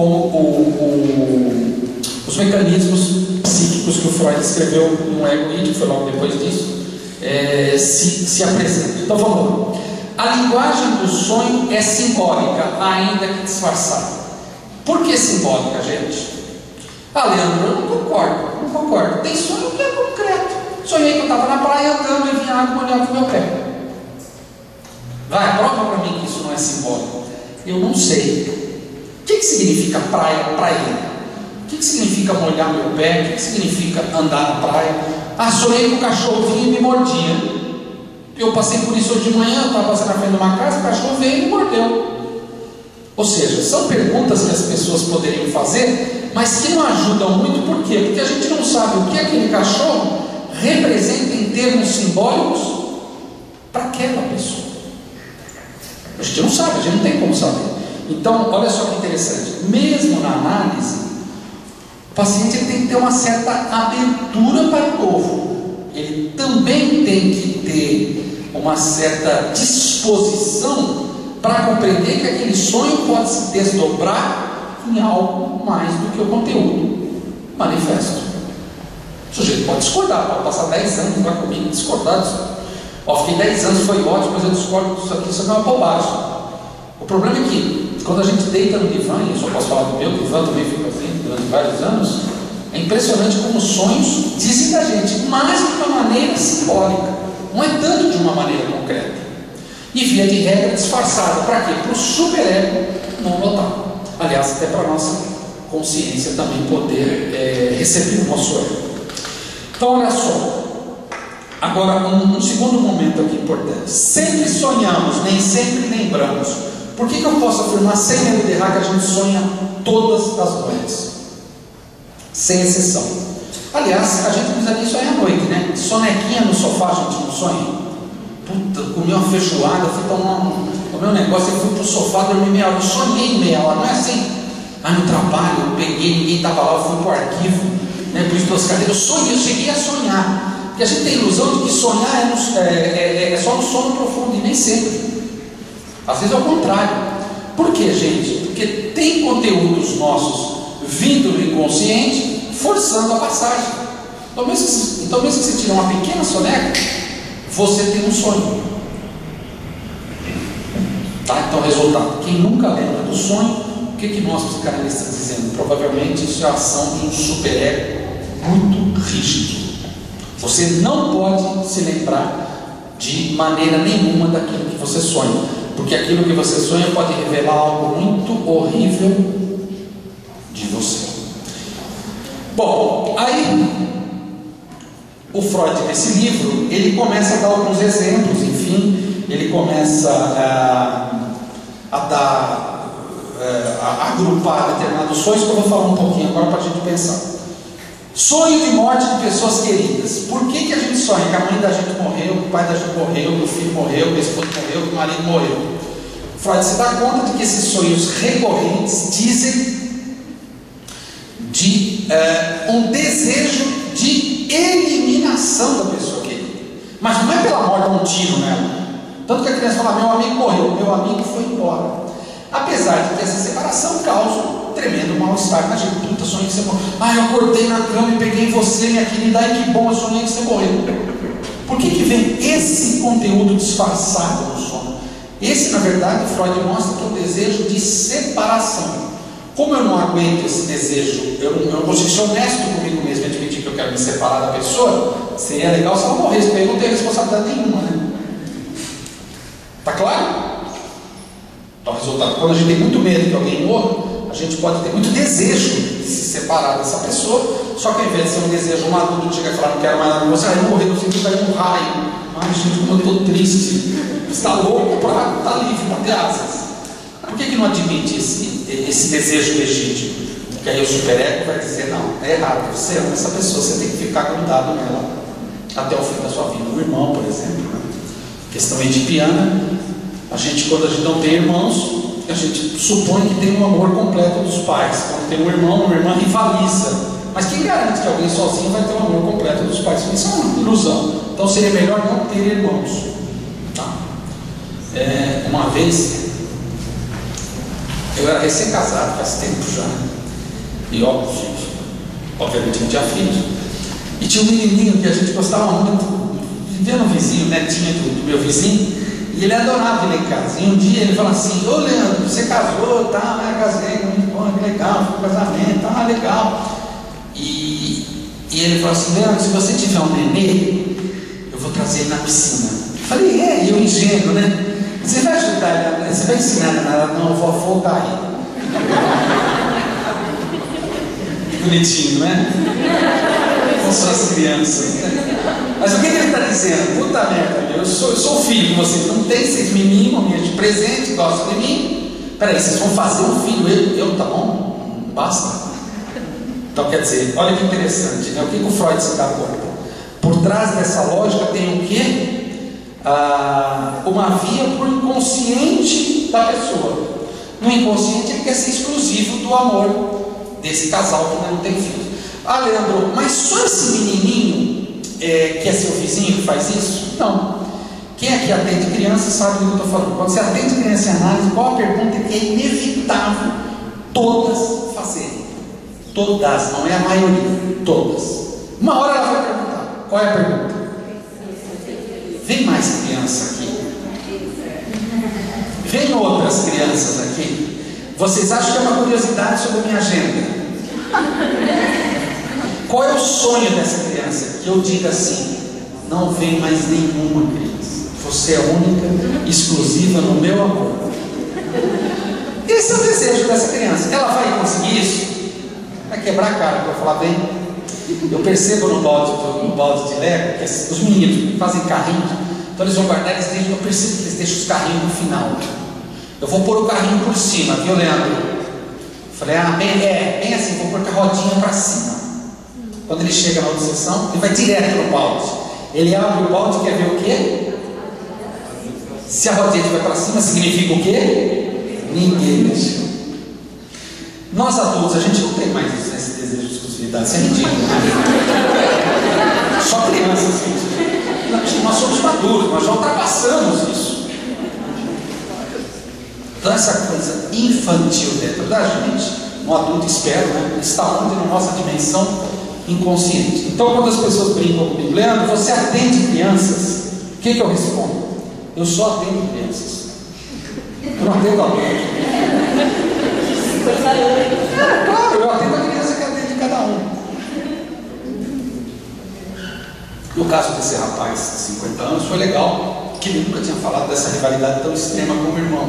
com os mecanismos psíquicos que o Freud escreveu no Ego Id, que foi logo depois disso, se apresentam. Então vamos lá. A linguagem do sonho é simbólica, ainda que disfarçada. Por que simbólica, gente? Leandro, eu não concordo. Tem sonho que é concreto. Sonhei que eu estava na praia andando e vinha água molhava o meu pé. Vai, prova para mim que isso não é simbólico. Eu não sei. O que significa praia? O que significa molhar meu pé? O que significa andar na praia? Sonhei que o cachorro vinha e me mordia. Eu passei por isso hoje de manhã, eu estava passando na frente de uma casa, o cachorro veio e me mordeu. Ou seja, são perguntas que as pessoas poderiam fazer, mas que não ajudam muito. Por quê? Porque a gente não sabe o que aquele cachorro representa em termos simbólicos para aquela pessoa. A gente não sabe, a gente não tem como saber. Então, olha só que interessante. Mesmo na análise, o paciente ele tem que ter uma certa abertura para o novo. Ele também tem que ter uma certa disposição para compreender que aquele sonho pode se desdobrar em algo mais do que o conteúdo manifesto. O sujeito pode discordar, pode passar 10 anos lá comigo discordar. Fiquei 10 anos, foi ótimo, mas eu discordo disso aqui, isso é uma bobagem. O problema é que quando a gente deita no divã, e eu só posso falar do meu divã, também fico assim durante vários anos, é impressionante como os sonhos dizem da gente, mas de uma maneira simbólica, não é tanto de uma maneira concreta. E via de regra disfarçada. Para quê? Para o superego não notar. Aliás, até para a nossa consciência também poder receber o nosso ego. Então, olha só. Agora, um segundo momento aqui importante. Sempre sonhamos, nem sempre lembramos. Por que eu posso afirmar sem medo de errar que a gente sonha todas as noites? Sem exceção. Aliás, a gente não precisa nem sonhar à noite, né? Sonequinha no sofá a gente não sonha. Puta, comi uma feijoada, fui tomar o meu negócio, eu fui pro sofá, dormi meia hora, eu sonhei meia hora, não é assim? No trabalho, eu peguei, ninguém estava lá, eu fui pro arquivo, né, por isso das cadeiras, eu cheguei a sonhar. Porque a gente tem a ilusão de que sonhar é só no sono profundo, e nem sempre. Às vezes é o contrário. Por quê, gente? Porque tem conteúdos nossos vindo do inconsciente, forçando a passagem. Então mesmo que você tire uma pequena soneca, você tem um sonho. Tá? Então, resultado: quem nunca lembra do sonho, o que nós psicanalistas estamos dizendo? Provavelmente isso é a ação de um superego muito rígido. Você não pode se lembrar de maneira nenhuma daquilo que você sonha, porque aquilo que você sonha pode revelar algo muito horrível de você. Bom, aí o Freud, nesse livro, ele começa a dar alguns exemplos, enfim, ele começa a agrupar determinados sonhos, que eu vou falar um pouquinho agora para a gente pensar. Sonho de morte de pessoas queridas. Por que a gente sonha que a mãe da gente morreu, que o pai da gente morreu, que o filho morreu, que o esposo morreu, que o marido morreu? Freud se dá conta de que esses sonhos recorrentes dizem de um desejo de eliminação da pessoa querida. Mas não é pela morte, um tiro nela. Tanto que a criança fala: meu amigo morreu, meu amigo foi embora. Apesar de que essa separação causa um tremendo mal-estar na gente. Puta, sonhei que você morreu. Eu acordei na cama e peguei você, minha querida. Ai, que bom, eu sonhei que você morreu. Por que vem esse conteúdo disfarçado no sono? Esse, na verdade, Freud mostra que é um desejo de separação. Como eu não aguento esse desejo, eu não consigo ser honesto comigo mesmo e admitir que eu quero me separar da pessoa, seria legal se ela morresse, porque eu não tenho responsabilidade nenhuma, né? Tá claro? Então, o resultado, quando a gente tem muito medo que alguém morra, a gente pode ter muito desejo de se separar dessa pessoa, só que ao invés de ser um desejo, um adulto chega e fala: não quero mais nada com você, eu morri, eu sinto que vai um raio. Ai, gente, como eu estou triste. Você está louco para estar livre, para ter asas. Por que não admite esse desejo legítimo? Porque aí o superego vai dizer: não, é errado, você ama essa pessoa, você tem que ficar grudado nela até o fim da sua vida. O irmão, por exemplo, né? Questão edipiana, quando a gente não tem irmãos, a gente supõe que tem um amor completo dos pais. Quando tem um irmão, uma irmã rivaliza. Mas quem garante que alguém sozinho vai ter um amor completo dos pais? Isso é uma ilusão. Então seria melhor não ter irmãos. Tá? Uma vez, eu era recém-casado, faz tempo já, e obviamente não tinha filhos, e tinha um menininho que a gente gostava muito, vivia no vizinho, netinho do meu vizinho, e ele adorava vir lá em casa. E um dia ele falou assim: ô Leandro, você casou, tá? Eu casei com minha esposa, que legal, foi um casamento, tá legal. E ele falou assim: Leandro, se você tiver um nenê, eu vou trazer ele na piscina. Eu falei: eu ingênuo, né? Você vai ajudar ele, você vai ensinar ela? Não, eu vou afogar ele. Bonitinho, né? Com suas crianças, né? Mas o que ele está dizendo? Puta merda, eu sou filho de vocês, não tem, vocês me mimam, me de presente, gostam de mim. Peraí, vocês vão fazer um filho, eu tá bom? Basta. Então quer dizer, olha que interessante, né? O que o Freud se dá conta? Por trás dessa lógica tem o quê? Uma via para o inconsciente da pessoa. No inconsciente ele quer ser exclusivo do amor desse casal que não tem filho. Leandro, mas só esse menininho que é seu vizinho que faz isso? Não. Quem aqui atende criança sabe do que eu estou falando. Quando você atende criança em análise, qual a pergunta que é inevitável todas fazerem? Todas, não é a maioria, todas. Uma hora ela vai perguntar. Qual é a pergunta? Vem mais criança aqui. Vem outras crianças aqui. Vocês acham que é uma curiosidade sobre a minha agenda? Qual é o sonho dessa criança? Que eu diga assim: não vem mais nenhuma criança. Você é única, exclusiva no meu amor. Esse é o desejo dessa criança. Ela vai conseguir isso? Vai quebrar a cara para falar: bem, eu percebo no balde de Lego que os meninos fazem carrinhos, então eles vão guardar, eu percebo que eles deixam os carrinhos no final. Eu vou pôr o carrinho por cima, viu, Leandro? Falei: bem assim, vou pôr a rodinha para cima. Quando ele chega na outra sessão, ele vai direto no balde. Ele abre o balde e quer ver o quê? Se a rodinha vai para cima, significa o quê? Ninguém deixou. Nós adultos, a gente não tem mais esse desejo de exclusividade. Isso é ridículo, né? Só crianças, gente. Nós somos maduros, nós já ultrapassamos isso. Então essa coisa infantil dentro da gente, um adulto esperto, né, está onde? Na nossa dimensão inconsciente. Então quando as pessoas brincam comigo: Leandro, você atende crianças? O que eu respondo? Eu só atendo crianças. Eu não atendo adultos. Claro, eu atendo a criança que atende cada um. No caso desse rapaz de 50 anos foi legal, que ele nunca tinha falado dessa rivalidade tão extrema com o irmão.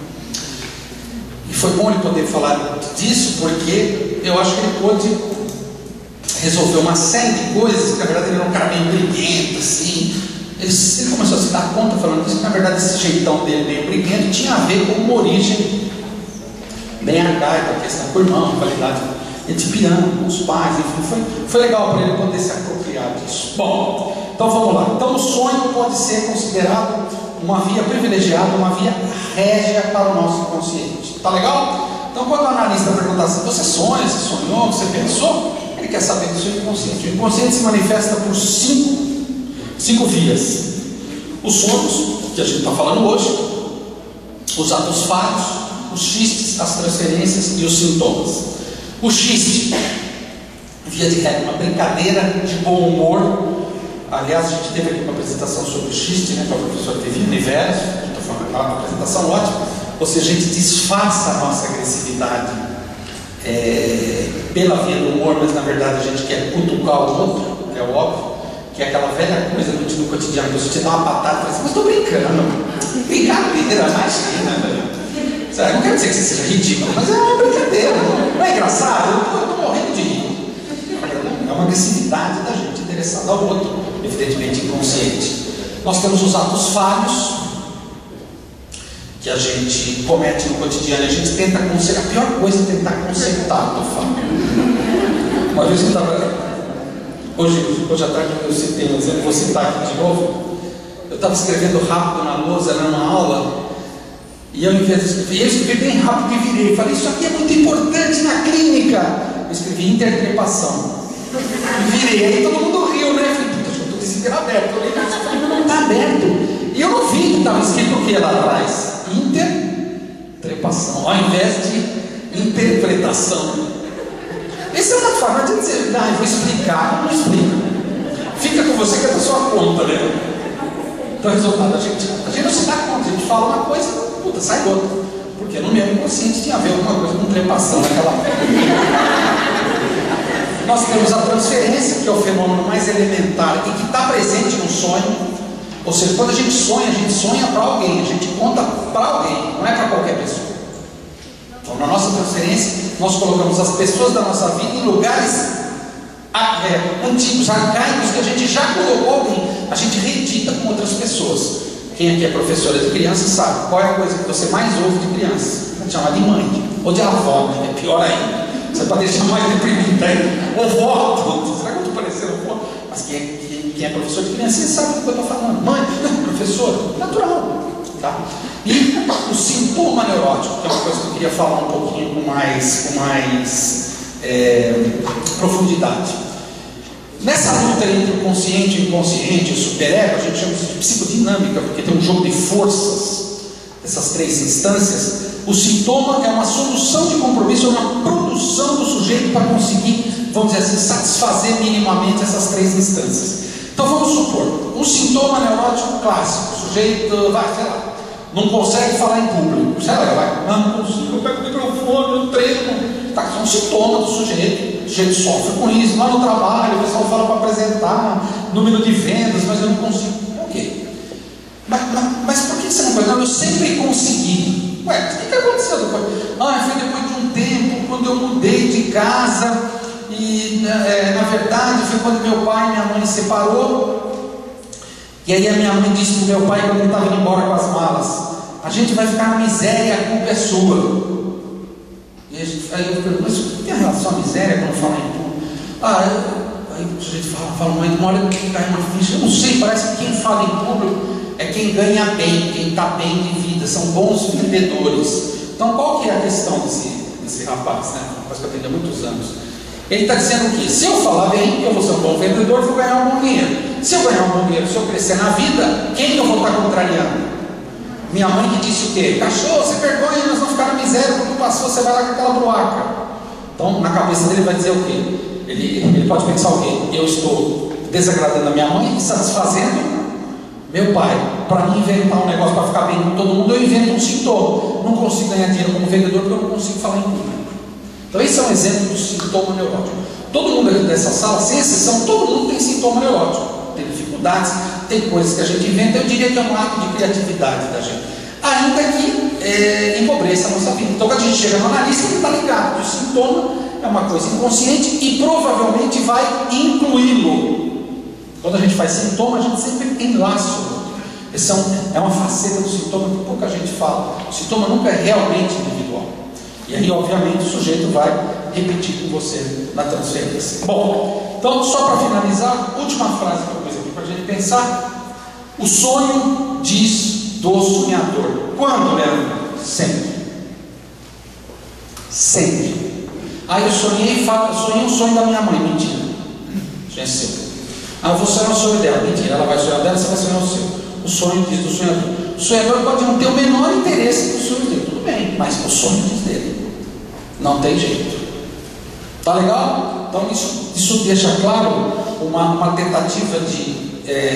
E foi bom ele poder falar disso, porque eu acho que ele pôde resolver uma série de coisas, que na verdade ele era um cara meio briguento, assim. Ele começou a se dar conta falando disso, que na verdade esse jeitão dele meio briguento tinha a ver com uma origem bem arcaica, a questão com o irmão, rivalidade de piano com os pais, enfim, foi legal para ele poder se apropriar disso. Bom, então vamos lá. Então o sonho pode ser considerado uma via privilegiada, uma via régia para o nosso inconsciente. Tá legal? Então quando o analista perguntar assim, você sonha, você sonhou, você pensou, ele quer saber do seu inconsciente. O inconsciente se manifesta por cinco vias. Os sonhos, que a gente está falando hoje, os atos falhos, os xistes, as transferências e os sintomas. O xiste, via de regra, uma brincadeira de bom humor. Aliás, a gente teve aqui uma apresentação sobre o xiste, né, com a professora Tevina e Veras, uma apresentação ótima. Ou seja, a gente disfarça a nossa agressividade pela via do humor, mas na verdade a gente quer cutucar o outro, é óbvio, que é aquela velha coisa do cotidiano, que você te dá uma patada e fala assim, mas estou brincando, brincadeira, imagina, velho. Não quero dizer que você seja ridículo, mas é uma brincadeira, não é engraçado? Eu estou morrendo de rir. É uma agressividade da gente interessada ao outro, evidentemente inconsciente. Nós temos os atos falhos, que a gente comete no cotidiano, a gente tenta consertar. A pior coisa é tentar consertar o falho. Uma vez eu estava, hoje à tarde, eu citei um exemplo, vou citar aqui de novo. Eu estava escrevendo rápido na lousa, numa aula, e eu, em vez de escrever, eu escrevi bem rápido e virei. Falei, isso aqui é muito importante na clínica. Eu escrevi intertrepação. E virei, aí todo mundo riu, né? Falei, puta, eu estou desse aberto. Eu falei, não está aberto. E eu não vi que estava escrito o que lá atrás? Intertrepação, ao invés de interpretação. Essa é uma forma de dizer, eu vou explicar, não explica. Fica com você que é da sua conta, né? Então, resultado, a gente não se dá conta, a gente fala uma coisa, puta, sai outra. Porque no meu inconsciente tinha a ver alguma coisa com trepação naquela época. Nós temos a transferência, que é o fenômeno mais elementar e que está presente no sonho. Ou seja, quando a gente sonha para alguém, a gente conta para alguém, não é para qualquer pessoa. Então, na nossa transferência, nós colocamos as pessoas da nossa vida em lugares antigos, arcaicos, que a gente já colocou alguém. A gente reedita com outras pessoas. Quem aqui é professora de criança sabe qual é a coisa que você mais ouve de criança. Pode chamar de mãe, ou de avó, né? É pior ainda. Você pode deixar mais deprimido aí, ou vó. Será que eu estou parecendo vó? Mas quem é professor de criança sabe do que eu estou falando. Mãe, professor, natural. Tá? E o sintoma neurótico, que é uma coisa que eu queria falar um pouquinho com mais profundidade. Nessa luta entre o consciente e o inconsciente, o superego, a gente chama isso de psicodinâmica, porque tem um jogo de forças, essas três instâncias. O sintoma é uma solução de compromisso, é uma produção do sujeito para conseguir, vamos dizer assim, satisfazer minimamente essas três instâncias. Então vamos supor, um sintoma neurótico clássico, o sujeito vai, sei lá, não consegue falar em público, sei lá, não consigo, eu pego o microfone, eu treino, tá, isso é um sintoma do sujeito. O sujeito sofre com isso, lá no trabalho, o pessoal fala para apresentar, número de vendas, mas eu não consigo. Ok. Mas por que você não pode? Não, eu sempre consegui. Ué, o que aconteceu depois? Foi depois de um tempo, quando eu mudei de casa, e na verdade foi quando meu pai e minha mãe se separou. E aí a minha mãe disse para o meu pai, quando ele estava indo embora com as malas, a gente vai ficar na miséria, a culpa é sua. Aí eu pergunto, mas o que tem relação à miséria quando fala em tudo? Aí o sujeito fala, mãe, uma hora que cai uma ficha, eu não sei, parece que quem fala em público é quem ganha bem, quem está bem de vida, são bons vendedores. Então qual que é a questão desse rapaz, né? Um rapaz que eu aprendi há muitos anos. Ele está dizendo que se eu falar bem, eu vou ser um bom vendedor, vou ganhar um bom dinheiro. Se eu ganhar um bom dinheiro, se eu crescer na vida, quem eu vou estar contrariando? Minha mãe que disse o quê? Cachorro, você vergonha, nós vamos ficar na miséria, quando passou, você vai lá com aquela broaca. Então, na cabeça dele vai dizer o quê? Ele pode pensar o quê? Eu estou desagradando a minha mãe e satisfazendo meu pai. Para mim inventar um negócio para ficar bem com todo mundo, eu invento um sintoma. Não consigo ganhar dinheiro como vendedor porque eu não consigo falar em público. Então, esse é um exemplo do sintoma neurótico. Todo mundo aqui dessa sala, sem exceção, todo mundo tem sintoma neurótico. Tem dificuldades, tem coisas que a gente inventa. Eu diria que é um ato de criatividade da gente, ainda que empobreça a nossa vida. Então quando a gente chega no analista, ele está ligado que o sintoma é uma coisa inconsciente e provavelmente vai incluí-lo. Quando a gente faz sintoma, a gente sempre enlaça. É uma faceta do sintoma que pouca gente fala. O sintoma nunca é realmente individual. E aí, obviamente, o sujeito vai repetir com você na transferência. Bom, então só para finalizar, última frase que eu pus aqui para a gente pensar. O sonho diz do sonhador. Quando, Leandro? Sempre. Sempre. Aí eu sonhei um sonho da minha mãe. Mentira. Sonho seu. Eu vou sonhar o sonho dela. Mentira, ela vai sonhar dela, você vai sonhar o seu. O sonho diz do sonhador. O sonhador pode não ter o menor interesse no sonho dele, tudo bem, mas o sonho diz dele. Não tem jeito. Tá legal? Então isso deixa claro uma tentativa de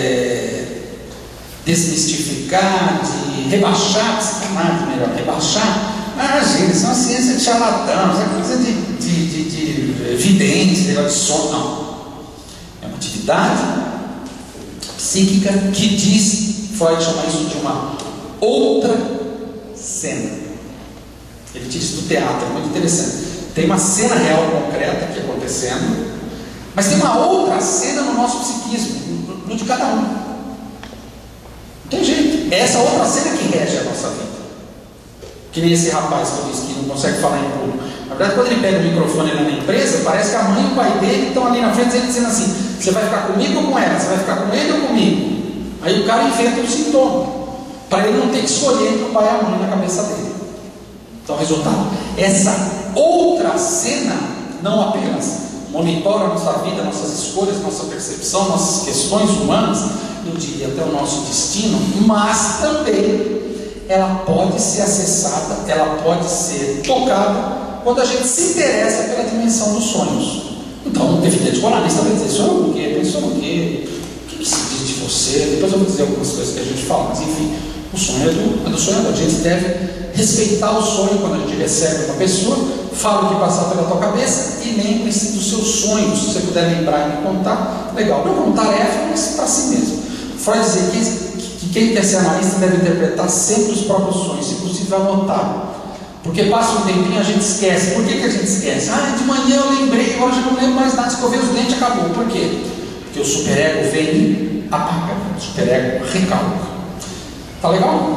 desmistificar, de rebaixar, psicanálise melhor, rebaixar. Gente, isso é uma ciência de charlatãos, é coisa de vidente, de sonho. Não. É uma atividade psíquica que diz, Freud chama isso de uma outra cena. Ele diz do teatro, é muito interessante. Tem uma cena real concreta aqui acontecendo, mas tem uma outra cena no nosso psiquismo, no de cada um. Não tem jeito. É essa outra cena que rege a nossa vida. Que nem esse rapaz que eu disse que não consegue falar em público. Na verdade, quando ele pega o microfone na empresa, parece que a mãe e o pai dele estão ali na frente dizendo assim: você vai ficar comigo ou com ela? Você vai ficar com ele ou comigo? Aí o cara inventa um sintoma, para ele não ter que escolher entre o pai e a mãe na cabeça dele. Então, resultado: essa outra cena não apenas monitora a nossa vida, nossas escolhas, nossa percepção, nossas questões humanas, eu diria até o nosso destino, mas também ela pode ser acessada, ela pode ser tocada quando a gente se interessa pela dimensão dos sonhos. Então, o evidente moralista vai dizer: sonhou o quê? Pensou no quê? O que se diz de você? Depois eu vou dizer algumas coisas que a gente fala, mas enfim, o sonho é do sonhador. A gente deve respeitar o sonho quando a gente recebe uma pessoa. Fala o que passar pela tua cabeça e lembre-se dos seus sonhos. Se você puder lembrar e me contar, legal. Não como tarefa, mas para si mesmo. Freud dizia que quem quer ser analista deve interpretar sempre os próprios sonhos, se possível anotar. Porque passa um tempinho e a gente esquece. Por que a gente esquece? De manhã eu lembrei, agora já não lembro mais nada. Escovei os dentes, acabou. Por quê? Porque o superego vem e apaga. O superego recalca. Tá legal?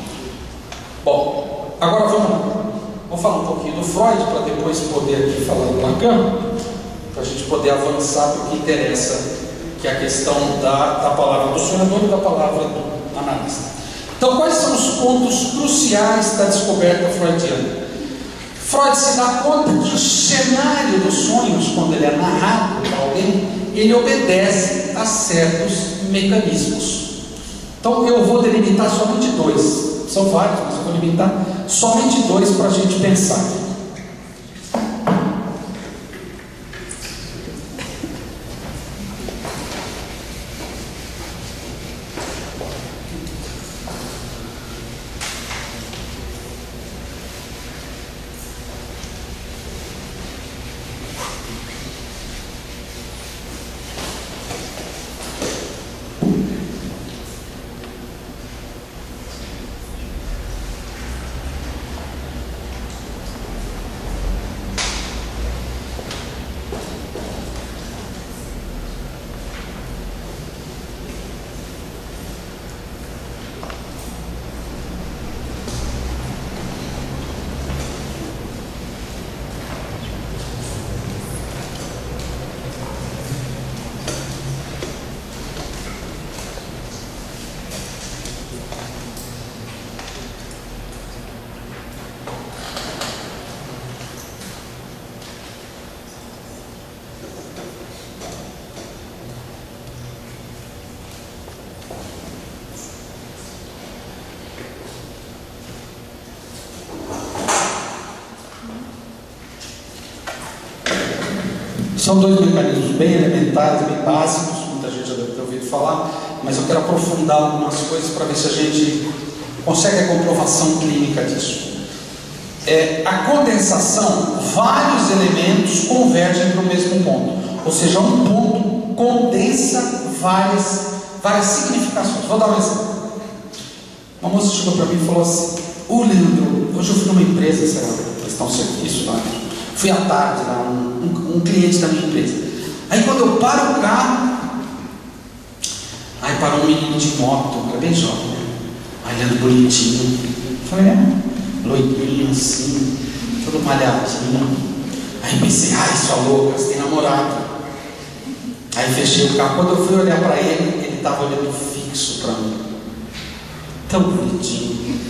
Bom, agora vamos lá. Vou falar um pouquinho do Freud para depois poder aqui falar do Lacan, para a gente poder avançar para o que interessa, que é a questão da palavra do sonhador e da palavra do analista. Então, quais são os pontos cruciais da descoberta freudiana? Freud se dá conta que o cenário dos sonhos, quando ele é narrado para alguém, ele obedece a certos mecanismos. Então, eu vou delimitar somente dois. São vários, mas eu vou limitar somente dois para a gente pensar. São dois mecanismos bem elementares, bem básicos, muita gente já deve ter ouvido falar, mas eu quero aprofundar algumas coisas para ver se a gente consegue a comprovação clínica disso. A condensação, vários elementos convergem para o mesmo ponto, ou seja, um ponto condensa várias significações. Vou dar um exemplo. Uma moça chegou para mim e falou assim: Leandro, hoje eu fui numa empresa, sei lá, prestar um serviço lá, fui à tarde lá, um cliente da minha empresa. Aí quando eu paro o carro, aí parou um menino de moto, era bem jovem, né? Aí ele bonitinho. Falei: loirinho assim, todo malhadinho. Aí pensei, ai, sua louca, você tem namorado. Aí fechei o carro. Quando eu fui olhar para ele, ele estava olhando fixo para mim. Tão bonitinho.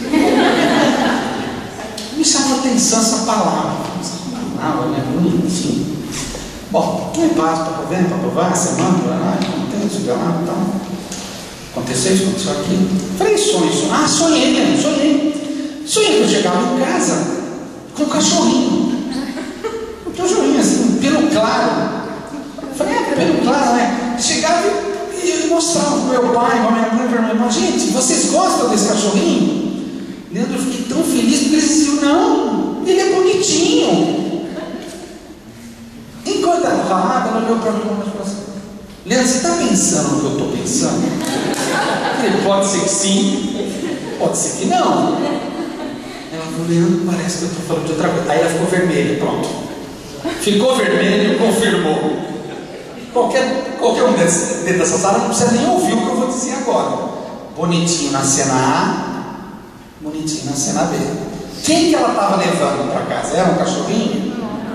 Me chamou a atenção essa palavra. Não, né? Bonitinho. Bom, não é fácil, para vendo, para provar, semana, acontece, lá, tal. Aconteceu isso, aconteceu aquilo. Falei, sonhei. Ah, sonhei mesmo, sonhei. Sonhei que eu chegava em casa com um cachorrinho. Um cachorrinho assim, pelo claro. Falei, pelo claro, né? Chegava e mostrava para o meu pai, para a minha mãe, para a minha irmã, gente, vocês gostam desse cachorrinho? Leandro, eu fiquei tão feliz porque eles diziam, não, ele é bonitinho. Enquanto ela falava, ela olhou para mim e falou assim, Leandro, você está pensando no que eu estou pensando? Ele pode ser que sim, pode ser que não. Ela falou, Leandro, parece que eu estou falando de outra coisa. Aí ela ficou vermelha, pronto. Ficou vermelha, confirmou. Qualquer um dentro dessa sala não precisa nem ouvir o que eu vou dizer agora. Bonitinho na cena A, bonitinho na cena B. Quem que ela estava levando para casa? Era um cachorrinho?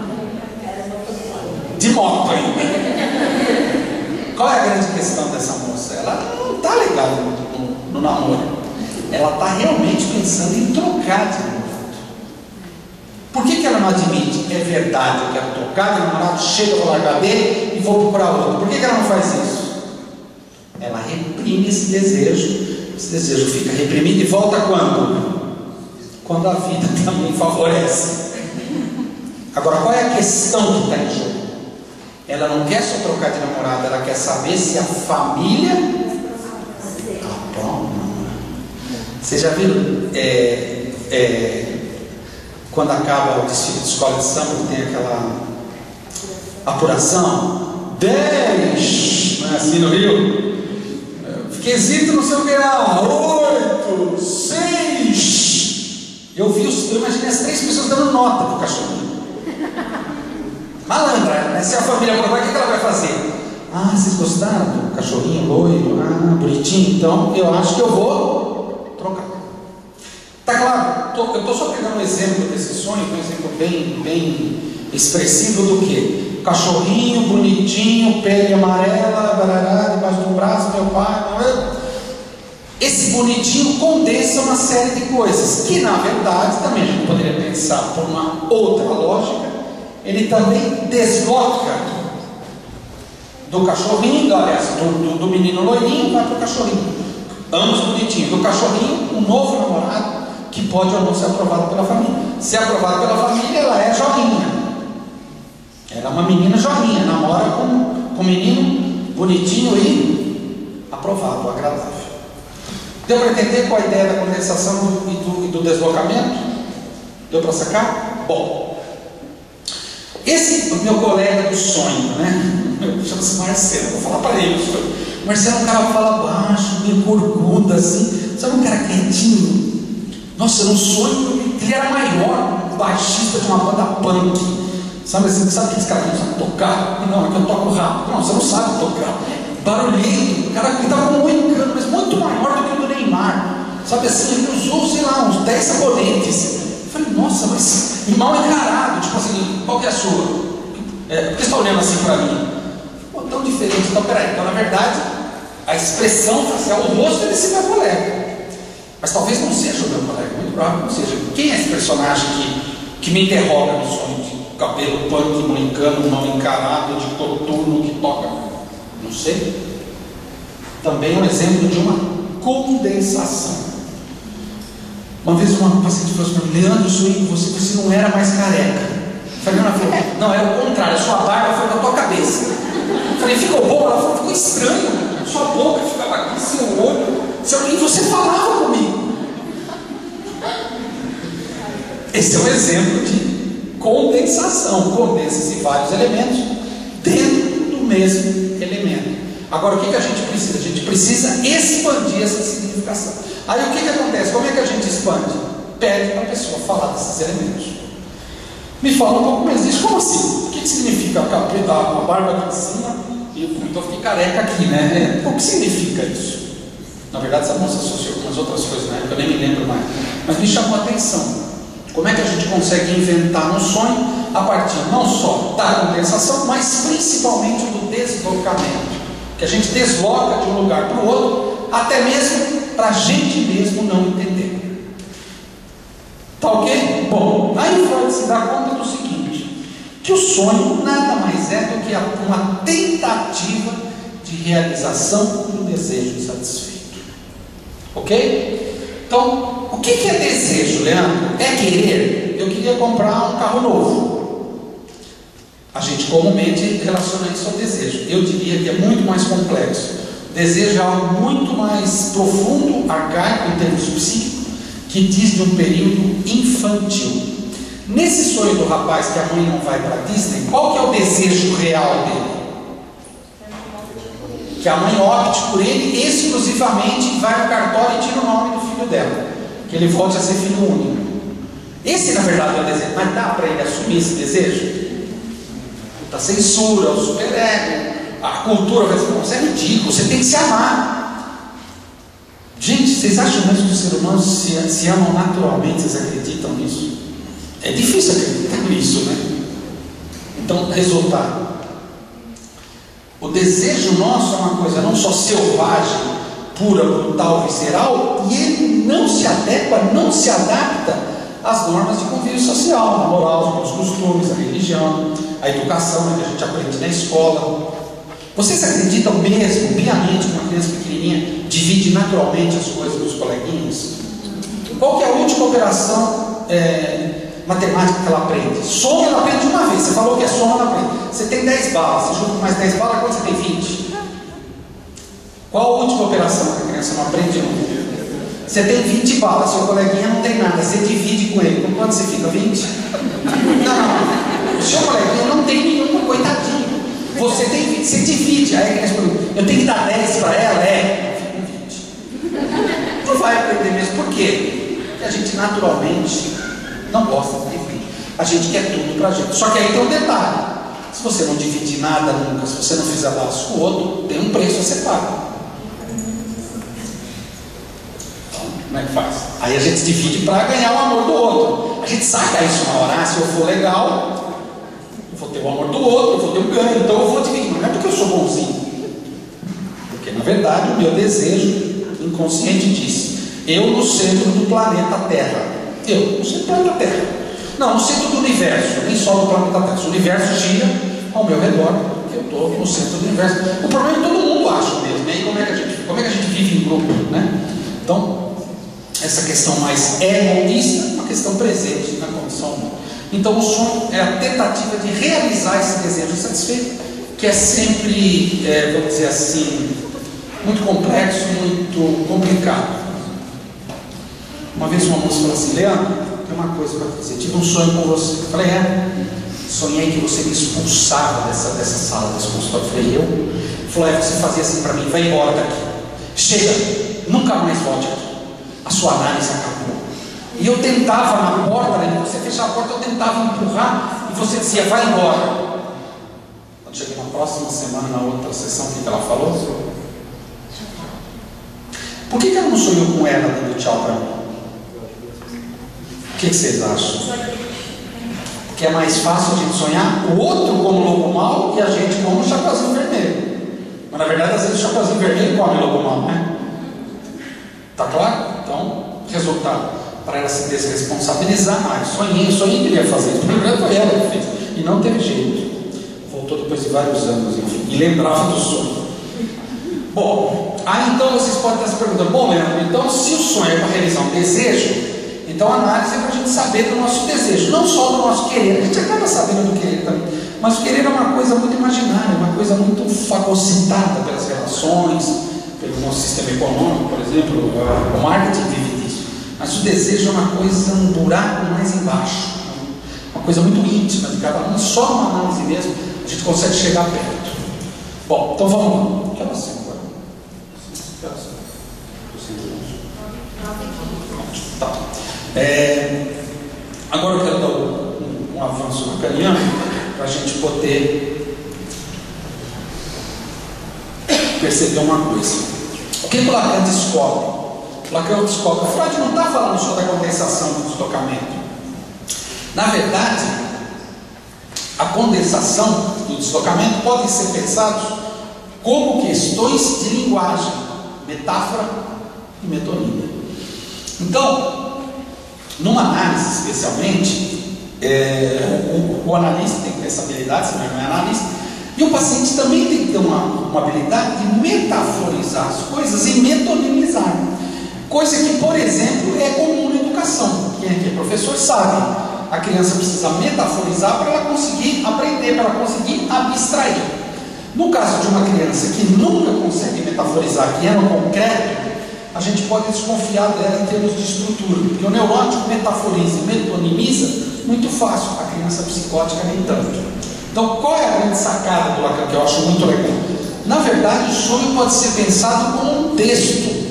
De moto ainda. Qual é a grande questão dessa moça? Ela não está legal no namoro. Ela está realmente pensando em trocar de namorado. Por que ela não admite? É verdade, eu quero trocar de namorado, chega, vou largar dele e vou procurar outro. Por que ela não faz isso? Ela reprime esse desejo fica reprimido e volta quando? Quando a vida também favorece. Agora, qual é a questão que está em jogo? Ela não quer só trocar de namorado, ela quer saber se a família tá bom. Vocês já viram quando acaba o desfile de escola de samba, que tem aquela apuração 10, não é assim no Rio? Quesito não sei o que lá, 8, 6. Eu imaginei as 3 pessoas dando nota pro cachorrinho. Malandra, né? Se a família provar, o que ela vai fazer? Ah, vocês gostaram do cachorrinho loiro? Ah, bonitinho. Então eu acho que eu vou trocar. Tá claro? Eu estou só pegando um exemplo desse sonho, um exemplo bem expressivo do que? Cachorrinho, bonitinho, pele amarela, barará, debaixo do braço, meu pai. Esse bonitinho condensa uma série de coisas que, na verdade, também a gente poderia pensar por uma outra lógica. Ele também desloca do cachorrinho, aliás, do menino loirinho, vai para o cachorrinho. Ambos bonitinhos. Do cachorrinho, um novo namorado que pode ou não ser aprovado pela família. Se é aprovado pela família, ela é joinha. Ela é uma menina joinha, namora com um menino bonitinho e aprovado, agradável. Deu para entender qual a ideia da condensação e do deslocamento? Deu para sacar? Bom, esse meu colega do sonho, né? Chama-se Marcelo, vou falar para ele. Marcelo é um cara que fala baixo, meio corcunda, assim. Sabe um cara quietinho? Nossa, no sonho ele era maior, um baixista de uma banda punk. Sabe assim, sabe aqueles caras que não sabem tocar? Não, é que eu toco rápido. Não, você não sabe tocar. Barulhento, o cara que estava com um moicano, mas muito maior do que o do Neymar. Sabe assim, ele usou, sei lá, uns 10 sabonetes. Eu falei, nossa, mas e mal encarado, tipo assim, qual que é a sua? Por que você está olhando assim para mim? Pô, tão diferente. Então, peraí, então na verdade, a expressão facial, o rosto desse meu colega. Mas talvez não seja o meu colega, muito provável que não seja. Quem é esse personagem que me interroga no sonho? De cabelo punk, moicano, mal encarado, de coturno, que toca? Não sei. Também é um exemplo de uma condensação. Uma vez uma paciente falou assim: Leandro, você não era mais careca. Eu falei, não, era o contrário, sua barba foi na tua cabeça. Eu falei, ficou bom? Ela falou, ficou estranho. Sua boca ficava aqui, seu olho. E você falava comigo. Esse é um exemplo de condensação. Condensa-se vários elementos dentro do mesmo elemento. Agora, o que a gente precisa? A gente precisa expandir essa significação. Aí o que acontece? Como é que a gente expande? Pede para a pessoa falar desses elementos. Me fala um pouco mais disso. Como assim? O que significa a barba aqui em cima e então eu fiquei careca aqui, né? O que significa isso? Na verdade, essa moça associou com as outras coisas, né? Eu nem me lembro mais. Mas me chamou a atenção. Como é que a gente consegue inventar um sonho a partir não só da condensação, mas principalmente do deslocamento, que a gente desloca de um lugar para o outro, até mesmo para a gente mesmo não entender. Tá ok? Bom, aí Freud se dá conta do seguinte, que o sonho nada mais é do que uma tentativa de realização do desejo insatisfeito. Ok? Então, o que é desejo, Leandro? É querer? Eu queria comprar um carro novo. A gente comumente relaciona isso ao desejo. Eu diria que é muito mais complexo. O desejo é algo muito mais profundo, arcaico em termos psíquicos, que diz de um período infantil. Nesse sonho do rapaz que a mãe não vai para Disney, qual que é o desejo real dele? Que a mãe opte por ele exclusivamente, vai no cartório e tira o nome do filho dela, que ele volte a ser filho único. Esse na verdade é o desejo. Mas dá para ele assumir esse desejo? A censura, o superego, a cultura vai dizer, não, você é ridículo, você tem que se amar. Gente, vocês acham mesmo que os seres humanos se amam naturalmente? Vocês acreditam nisso? É difícil acreditar nisso, né? Então, resultado, o desejo nosso é uma coisa não só selvagem, pura, brutal, visceral, e ele não se adequa, não se adapta às normas de convívio social, a moral, os costumes, a religião, a educação, que a gente aprende na escola. Vocês acreditam mesmo, piamente, que uma criança pequenininha divide naturalmente as coisas dos coleguinhas? Qual que é a última operação matemática que ela aprende? Soma ela aprende uma vez. Você falou que é soma, ela aprende. Você tem 10 balas, você junta mais 10 balas, quando você tem 20? Qual a última operação que a criança não aprende nunca? Você tem 20 balas, seu coleguinha não tem nada, você divide com ele, com quanto você fica? 20? Não, o seu coleguinha não tem nenhum, coitadinho. Você tem 20, você divide. Aí a criança pergunta, eu tenho que dar 10 para ela? É, eu fico 20. Não vai aprender mesmo, por quê? Porque a gente naturalmente não gosta de dividir. A gente quer tudo pra gente. Só que aí tem um detalhe: se você não dividir nada nunca, se você não fizer laço com o outro, tem um preço a ser pago. Então, como é que faz? Aí a gente divide para ganhar o amor do outro. A gente saca isso na hora. Se eu for legal, eu vou ter o amor do outro, eu vou ter um ganho, então eu vou dividir. Não é porque eu sou bonzinho, porque na verdade o meu desejo inconsciente diz: eu no centro do planeta Terra. Eu no centro do planeta Terra. Não, no centro do universo, nem só do planeta Terra. O universo gira ao meu redor, porque eu estou no centro do universo. O problema é que todo mundo acha mesmo, né? E como é que a gente vive em grupo, né? Então, essa questão mais egoísta é uma questão presente na condição humana. Então, o sonho é a tentativa de realizar esse desejo insatisfeito, que é sempre, vamos dizer assim, muito complexo, muito complicado. Uma vez uma moça falou assim: Leandro, tem uma coisa para dizer, tive um sonho com você. Eu falei: sonhei que você me expulsava dessa sala, desse consultório. Eu falei: eu? Ele falou: você fazia assim para mim, vai embora daqui, chega, nunca mais volte aqui, a sua análise acabou. E eu tentava na porta, né, você fechava a porta, eu tentava empurrar, e você dizia: vai embora. Quando cheguei na próxima semana, na outra sessão, o que ela falou? Por que ela não sonhou com ela dando tchau para mim? O que vocês acham? Que é mais fácil a gente sonhar o outro como lobo mau e a gente como o Chapeuzinho Vermelho. Mas na verdade, às vezes o Chapeuzinho Vermelho come o lobo mau, né? Tá claro? Então, resultado: para ela se desresponsabilizar, sonhei que ele ia fazer isso. Primeiro foi ela que fez, e não teve jeito. Voltou depois de vários anos, enfim, e lembrava do sonho. Bom, aí então vocês podem estar se perguntando: bom, Leandro, então se o sonho é para realizar um desejo, então a análise é para a gente saber do nosso desejo, não só do nosso querer. A gente acaba sabendo do querer também, mas o querer é uma coisa muito imaginária, uma coisa muito fagocitada pelas relações, pelo nosso sistema econômico, por exemplo. O marketing vive disso. Mas o desejo é uma coisa, um buraco mais embaixo, uma coisa muito íntima de cada um. Só uma análise mesmo a gente consegue chegar perto. Bom, então vamos lá. O que é você agora? Tá. Agora eu quero dar um avanço lacaniano para a gente poder perceber uma coisa. O que o Lacan descobre? O Lacan descobre. O Freud não está falando só da condensação do deslocamento. Na verdade, a condensação e o deslocamento podem ser pensados como questões de linguagem, metáfora e metonímia. Então, numa análise especialmente, o analista tem que ter essa habilidade, se não é analista, e o paciente também tem que ter uma habilidade de metaforizar as coisas e metonimizar. Coisa que, por exemplo, é comum na educação. Quem aqui é professor sabe. A criança precisa metaforizar para ela conseguir aprender, para ela conseguir abstrair. No caso de uma criança que nunca consegue metaforizar, que é no concreto, a gente pode desconfiar dela em termos de estrutura, porque o neurótico metaforiza e metonimiza muito fácil, a criança psicótica nem tanto. Então, qual é a grande sacada do Lacan, que eu acho muito legal? Na verdade, o sonho pode ser pensado como um texto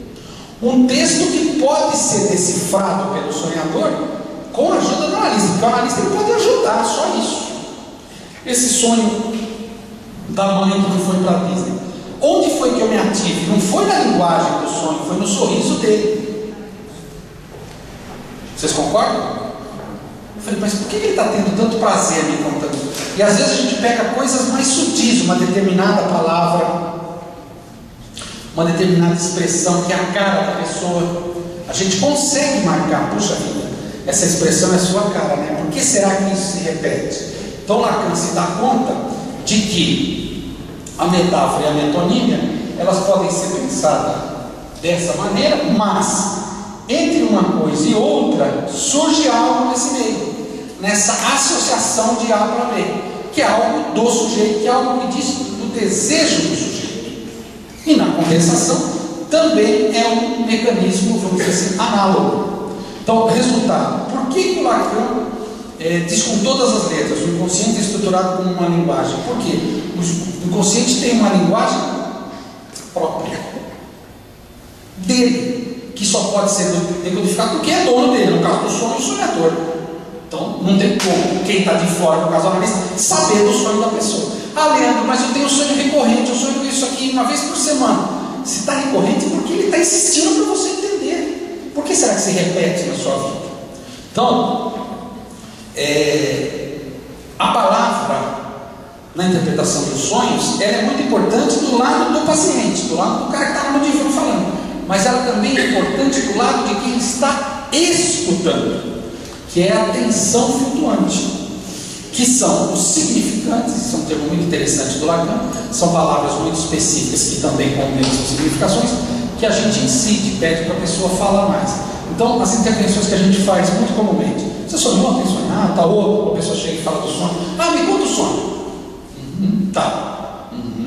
que pode ser decifrado pelo sonhador com a ajuda do analista, porque o analista ele pode ajudar, só isso. Esse sonho da mãe que foi para a Disney, onde foi que eu me ative? Não foi na linguagem do sonho, foi no sorriso dele. Vocês concordam? Eu falei, mas por que ele está tendo tanto prazer me contando? E às vezes a gente pega coisas mais sutis, uma determinada palavra, uma determinada expressão que é a cara da pessoa, a gente consegue marcar, puxa vida, essa expressão é sua cara, né? Por que será que isso se repete? Então Lacan se dá conta de que a metáfora e a metonímia, elas podem ser pensadas dessa maneira, mas entre uma coisa e outra surge algo nesse meio, nessa associação de A para B, que é algo do sujeito, que é algo que diz do desejo do sujeito. E na condensação também é um mecanismo, vamos dizer assim, análogo. Então, resultado, por que o Lacan diz com todas as letras, o inconsciente é estruturado como uma linguagem? Por quê? O inconsciente tem uma linguagem própria dele, que só pode ser decodificado porque é dono dele, no caso do sonho, o sonhador. Então, não tem como quem está de fora, no caso do analista, saber do sonho da pessoa. Ah, Leandro, mas eu tenho um sonho recorrente, eu sonho com isso aqui uma vez por semana. Se está recorrente, é porque ele está insistindo para você entender. Por que será que se repete na sua vida? Então, a palavra na interpretação dos sonhos, ela é muito importante do lado do paciente, do lado do cara que está no divã falando, mas ela também é importante do lado de quem está escutando, que é a atenção flutuante, que são os significantes. Isso é um termo muito interessante do Lacan, são palavras muito específicas que também condensam significações, que a gente incide, pede para a pessoa falar mais. Então, as intervenções que a gente faz muito comumente, você sonhou, tem sonhado, está outro, a pessoa chega e fala do sonho, ah, me conta o sonho. Tá.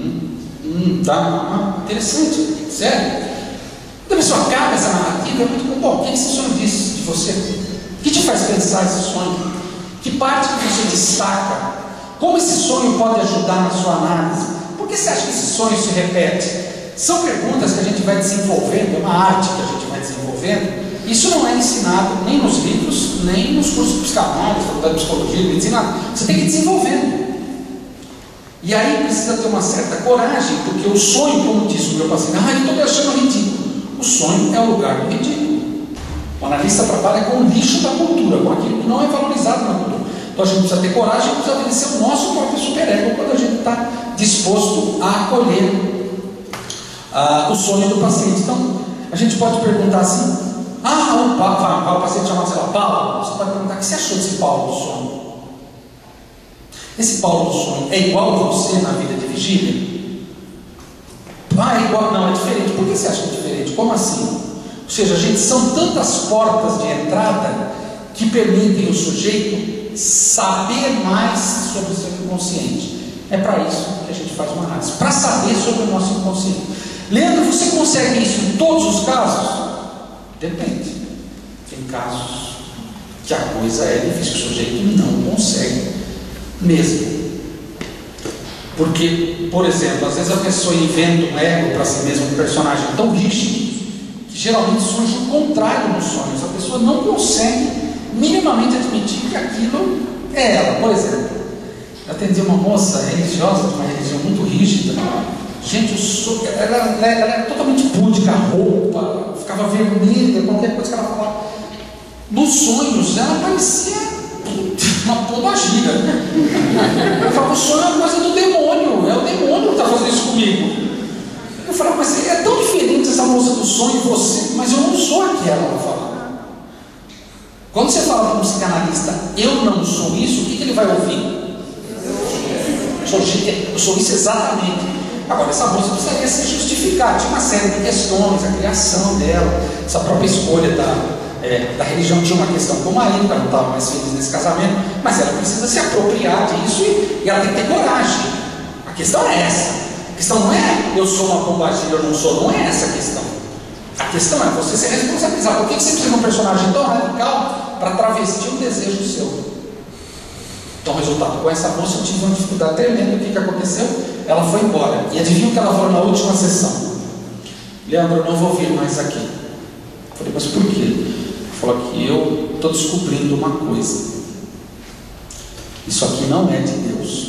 Tá. Interessante, sério. Quando a pessoa acaba essa narrativa, é muito bom. O que esse sonho disse de você? O que te faz pensar esse sonho? Que parte que você destaca? Como esse sonho pode ajudar na sua análise? Por que você acha que esse sonho se repete? São perguntas que a gente vai desenvolvendo, é uma arte que a gente vai desenvolvendo. Isso não é ensinado nem nos livros, nem nos cursos de psicanálise, faculdade de psicologia, medicina. Você tem que ir desenvolvendo. E aí precisa ter uma certa coragem, porque o sonho, como disse o meu paciente, eu estou me achando ridículo. O sonho é o lugar do ridículo. O analista trabalha com o lixo da cultura, com aquilo que não é valorizado na cultura. Então a gente precisa ter coragem, precisa vencer o nosso próprio superego quando a gente está disposto a acolher o sonho do paciente. Então a gente pode perguntar assim, o paciente chamado, sei lá, Paulo, você pode perguntar, o que você achou desse Paulo do sonho? Esse Paulo do sonho é igual a você na vida de vigília? É igual, não, é diferente. Por que você acha que é diferente? Como assim? Ou seja, são tantas portas de entrada que permitem o sujeito saber mais sobre o seu inconsciente. É para isso que a gente faz uma análise, para saber sobre o nosso inconsciente. Leandro, você consegue isso em todos os casos? Depende. Tem casos que a coisa é difícil, que o sujeito não consegue mesmo. Porque, por exemplo, às vezes a pessoa inventa um ego para si mesma, um personagem tão rígido, que geralmente surge o contrário nos sonhos. A pessoa não consegue minimamente admitir que aquilo é ela. Por exemplo, eu atendi uma moça religiosa, de uma religião muito rígida. Gente, ela era totalmente púdica, a roupa ficava vermelha, qualquer coisa que ela falava. Nos sonhos, ela parecia uma pombagira. Eu falava, o sonho é uma coisa do demônio, é o demônio que está fazendo isso comigo. Eu falava, mas é tão diferente essa moça do sonho e você, mas eu não sou aquela, ela falava. Quando você fala para um psicanalista, eu não sou isso, o que ele vai ouvir? Eu sou isso exatamente. Agora, essa moça precisaria se justificar, tinha uma série de questões, a criação dela, essa própria escolha da religião, tinha uma questão com o marido, ela não estava mais feliz nesse casamento, mas ela precisa se apropriar disso e ela tem que ter coragem. A questão é essa. A questão não é eu sou uma pombagira, eu não sou, não é essa a questão. A questão é você se responsabilizar. Por que você precisa de um personagem tão radical para travestir um desejo seu? Então, resultado, com essa moça eu tive uma dificuldade tremenda. O que aconteceu? Ela foi embora. E adivinha o que ela falou na última sessão? Leandro, eu não vou vir mais aqui. Eu falei, mas por quê? Ela falou que eu estou descobrindo uma coisa. Isso aqui não é de Deus.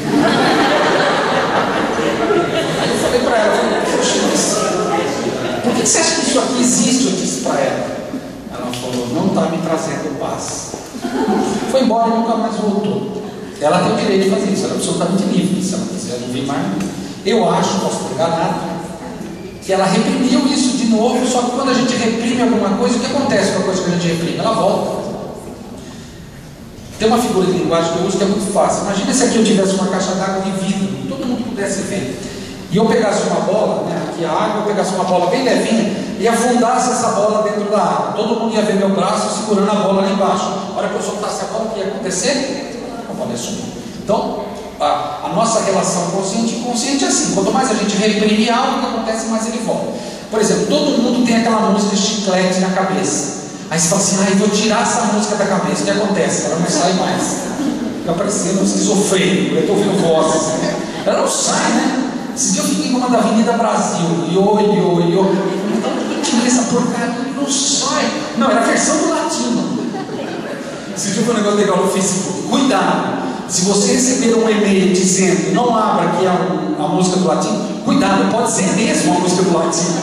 Aí eu falei para ela, por que você acha que isso aqui existe? Eu disse para ela. Ela falou, não está me trazendo paz. Foi embora e nunca mais voltou. Ela tem o direito de fazer isso, ela é absolutamente livre. Se ela quiser não vir mais, eu acho, posso ter enganado, que ela reprimiu isso de novo. Só que quando a gente reprime alguma coisa, o que acontece com a coisa que a gente reprime? Ela volta. Tem uma figura de linguagem que eu uso que é muito fácil. Imagina se aqui eu tivesse uma caixa d'água de vidro, todo mundo pudesse ver, e eu pegasse uma bola, né, aqui a água, eu pegasse uma bola bem levinha e afundasse essa bola dentro da água. Todo mundo ia ver meu braço segurando a bola lá embaixo. A hora que eu soltasse a bola, o que ia acontecer? A bola ia sumir. Então, a nossa relação consciente e inconsciente é assim. Quanto mais a gente reprime algo, o que acontece, mais ele volta. Por exemplo, todo mundo tem aquela música Chiclete na cabeça. Aí você fala assim, vou tirar essa música da cabeça. O que acontece? Ela não sai mais. Fica parecendo um esquizofrênico. Eu estou ouvindo vozes. Ela não sai, né? Esse dia eu fiquei em uma da Avenida Brasil, então eu tirei essa porcaria, não sai. Não, era a versão do latino. Esse dia foi um negócio legal no Facebook. Cuidado, se você receber um e-mail dizendo não abra que é a música do latino, cuidado, pode ser mesmo a música do latino.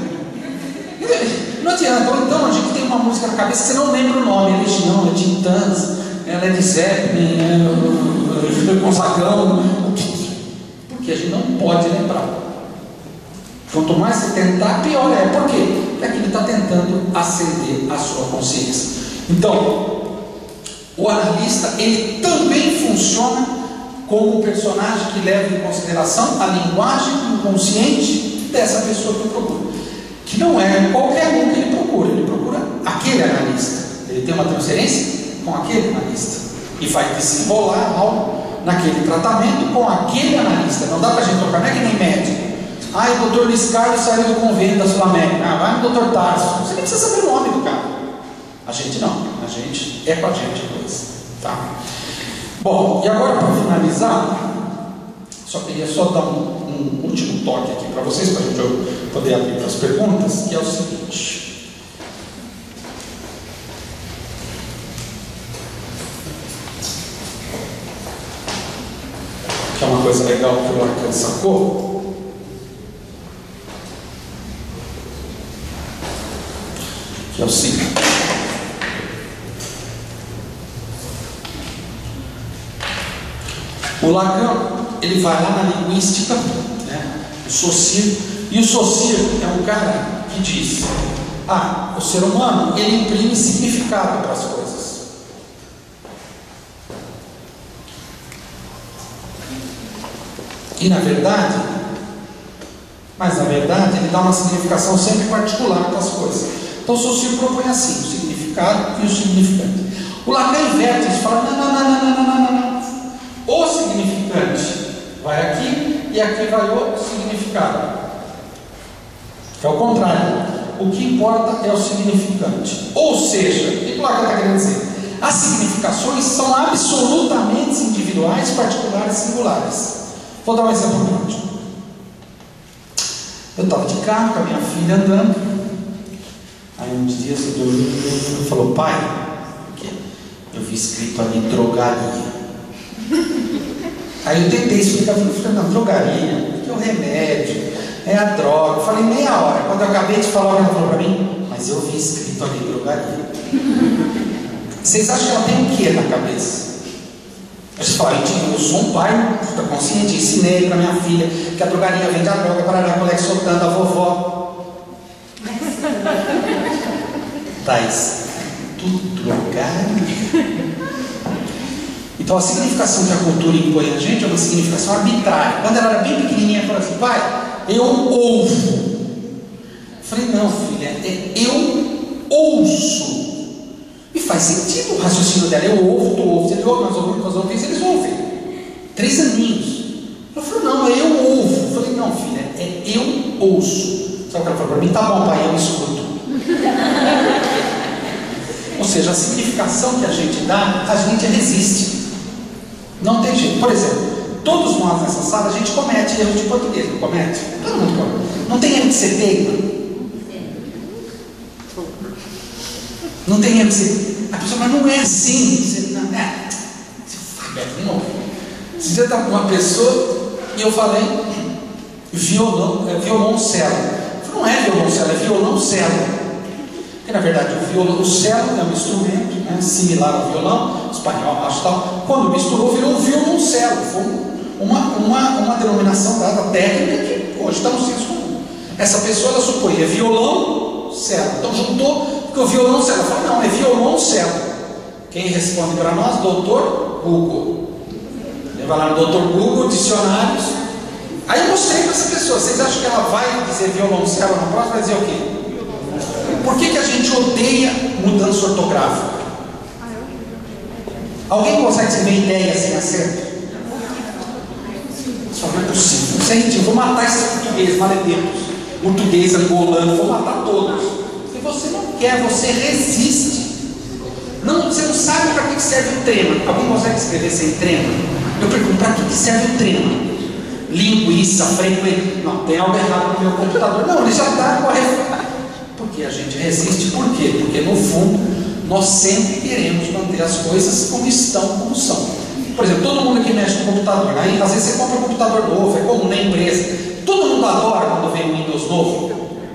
Não adianta. Ou então a gente tem uma música na cabeça, você não lembra o nome, é Legião, é Titãs, é Led Zeppelin, é Gonzagão, que a gente não pode lembrar. Quanto mais você tentar, pior é. Por quê? Porque aquilo está tentando acender a sua consciência. Então, o analista, ele também funciona como um personagem que leva em consideração a linguagem inconsciente dessa pessoa que procura. Que não é qualquer um que ele procura aquele analista. Ele tem uma transferência com aquele analista e vai desenrolar algo naquele tratamento com aquele analista. Não dá para a gente trocar, não é que nem médico. O doutor Luiz Carlos saiu do convento da Sul-América. Vai no doutor Tarso. Você nem precisa saber o nome do cara. A gente não. A gente é com a gente a coisa. Tá? Bom, e agora para finalizar, só queria dar um último toque aqui para vocês, para a gente poder abrir para as perguntas, que é o seguinte. Que é uma coisa legal que o Lacan sacou. Que é o seguinte. O Lacan, ele vai lá na linguística, né, o Saussure, e o Saussure é um cara que diz, o ser humano, ele imprime significado para as coisas. E na verdade, ele dá uma significação sempre particular para as coisas. Então o Saussure propõe assim, o significado e o significante. O Lacan inverte e fala, não. O significante vai aqui e aqui vai o significado. É o contrário. O que importa é o significante. Ou seja, o que o Lacan está querendo dizer? As significações são absolutamente individuais, particulares, singulares. Vou dar um exemplo prático. Eu estava de carro com a minha filha andando. Aí um dia ele falou, pai, eu vi escrito ali drogaria. Aí eu tentei explicar, eu falei, não, drogaria, que é o remédio, é a droga. Eu falei meia hora. Quando eu acabei de falar, ela falou para mim, mas eu vi escrito ali drogaria. Vocês acham que ela tem o que na cabeça? Você fala, eu sou um pai consciente, ensinei para minha filha que a drogaria vende a droga para a colega soltando a vovó. Tais, tudo drogado. Então a significação que a cultura impõe a gente é uma significação arbitrária. Quando ela era bem pequenininha, ela falava assim, pai, eu ouvo. Eu falei, não filha, é eu ouço. E faz sentido o raciocínio dela, eu ouvo, tu ouves, ele ouve, nós ouvimos, eles ouvem. 3 aninhos. Ela falou, não, é eu ouvo. Eu falei, não filha, é eu ouço. Sabe o que ela falou para mim? Tá bom pai, eu escuto. Ou seja, a significação que a gente dá, a gente resiste. Não tem jeito. Por exemplo, todos nós nessa sala, a gente comete erros de português, não comete? Todo mundo comete. Não tem erro de ser teima? Não tem erro de ser... A pessoa, mas não é assim. Você fala de novo. Você já está com uma pessoa e eu falei violoncelo. Não é violoncelo, é violoncelo. Porque na verdade o cello é um instrumento, né, similar ao violão, espanhol, acho tal. Quando misturou, virou violoncelo. Foi uma denominação dada técnica que hoje está no senso comum. Essa pessoa ela supunha violão, cello. Então juntou, porque o violão, cello. Ela falou, não, é violoncelo. Quem responde para nós? Doutor Google. Ele vai lá no Doutor Google, dicionários. Aí eu mostrei para essa pessoa. Vocês acham que ela vai dizer violoncelo na próxima? Vai dizer o quê? Por que a gente odeia mudança ortográfica? Alguém consegue escrever ideia sem acerto? Só não é possível. Isso é ridículo. Vou matar esses portugueses maledentos. Português, angolano, vou matar todos. Se você não quer, você resiste. Não, você não sabe para que serve o trema. Alguém consegue escrever sem trema? Eu pergunto, para que serve o trema? Linguiça, frequência. Não, tem algo errado no meu computador. Não, ele já está correto. Porque a gente resiste, por quê? Porque no fundo nós sempre queremos manter as coisas como estão, como são. Por exemplo, todo mundo que mexe no computador, né? Às vezes você compra um computador novo, é comum na empresa. Todo mundo adora quando vem um Windows novo.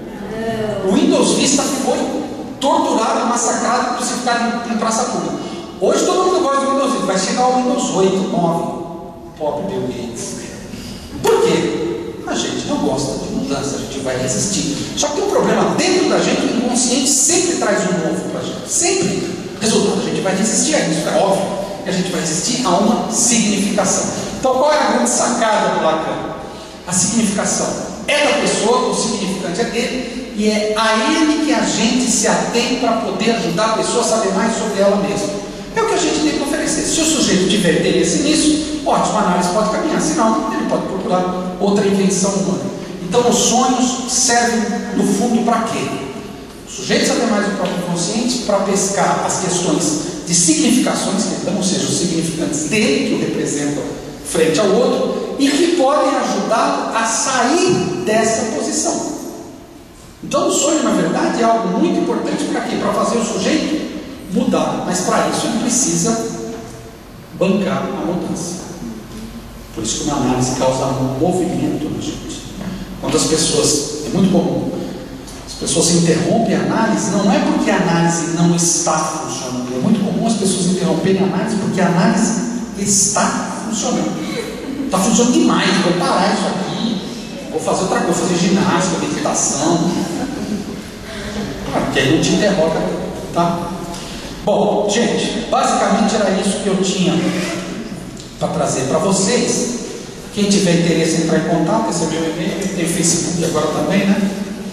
O Windows Vista foi torturado, massacrado, crucificado em praça pública. Hoje todo mundo gosta do Windows Vista, vai chegar o Windows 8, 9. Pobre Bill Gates. Por quê? A gente não gosta de mudança, a gente vai resistir. Só que tem um problema dentro da gente, o inconsciente sempre traz um novo para a gente. Sempre. Resultado, a gente vai resistir a isso, é óbvio. Que a gente vai resistir a uma significação. Então qual é a grande sacada do Lacan? A significação é da pessoa, o significante é dele, e é a ele que a gente se atém para poder ajudar a pessoa a saber mais sobre ela mesma. É o que a gente tem que oferecer. Se o sujeito tiver interesse nisso, ótimo, a análise pode caminhar. Senão, ele pode procurar outra invenção humana. Então, os sonhos servem, no fundo, para quê? O sujeito saber mais do próprio consciente para pescar as questões de significações que ele dá, ou seja, os significantes dele, que o representam frente ao outro, e que podem ajudá-lo a sair dessa posição. Então, o sonho, na verdade, é algo muito importante para quê? Para fazer o sujeito mudar, mas para isso ele precisa bancar a mudança. Por isso que uma análise causa um movimento na gente. Quando as pessoas, é muito comum, as pessoas interrompem a análise, não é porque a análise não está funcionando. É muito comum as pessoas interromperem a análise porque a análise está funcionando. Está funcionando demais, vou parar isso aqui, vou fazer outra coisa, vou fazer ginástica, meditação. Porque aí não te interrompe, tá? Bom, gente, basicamente era isso que eu tinha para trazer para vocês. Quem tiver interesse em entrar em contato, esse é meu e-mail, tem Facebook agora também, né?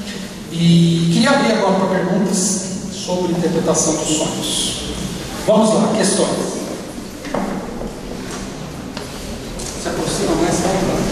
E queria abrir agora para perguntas sobre interpretação dos sonhos. Vamos lá, questões. Se aproxima mais, vamos lá.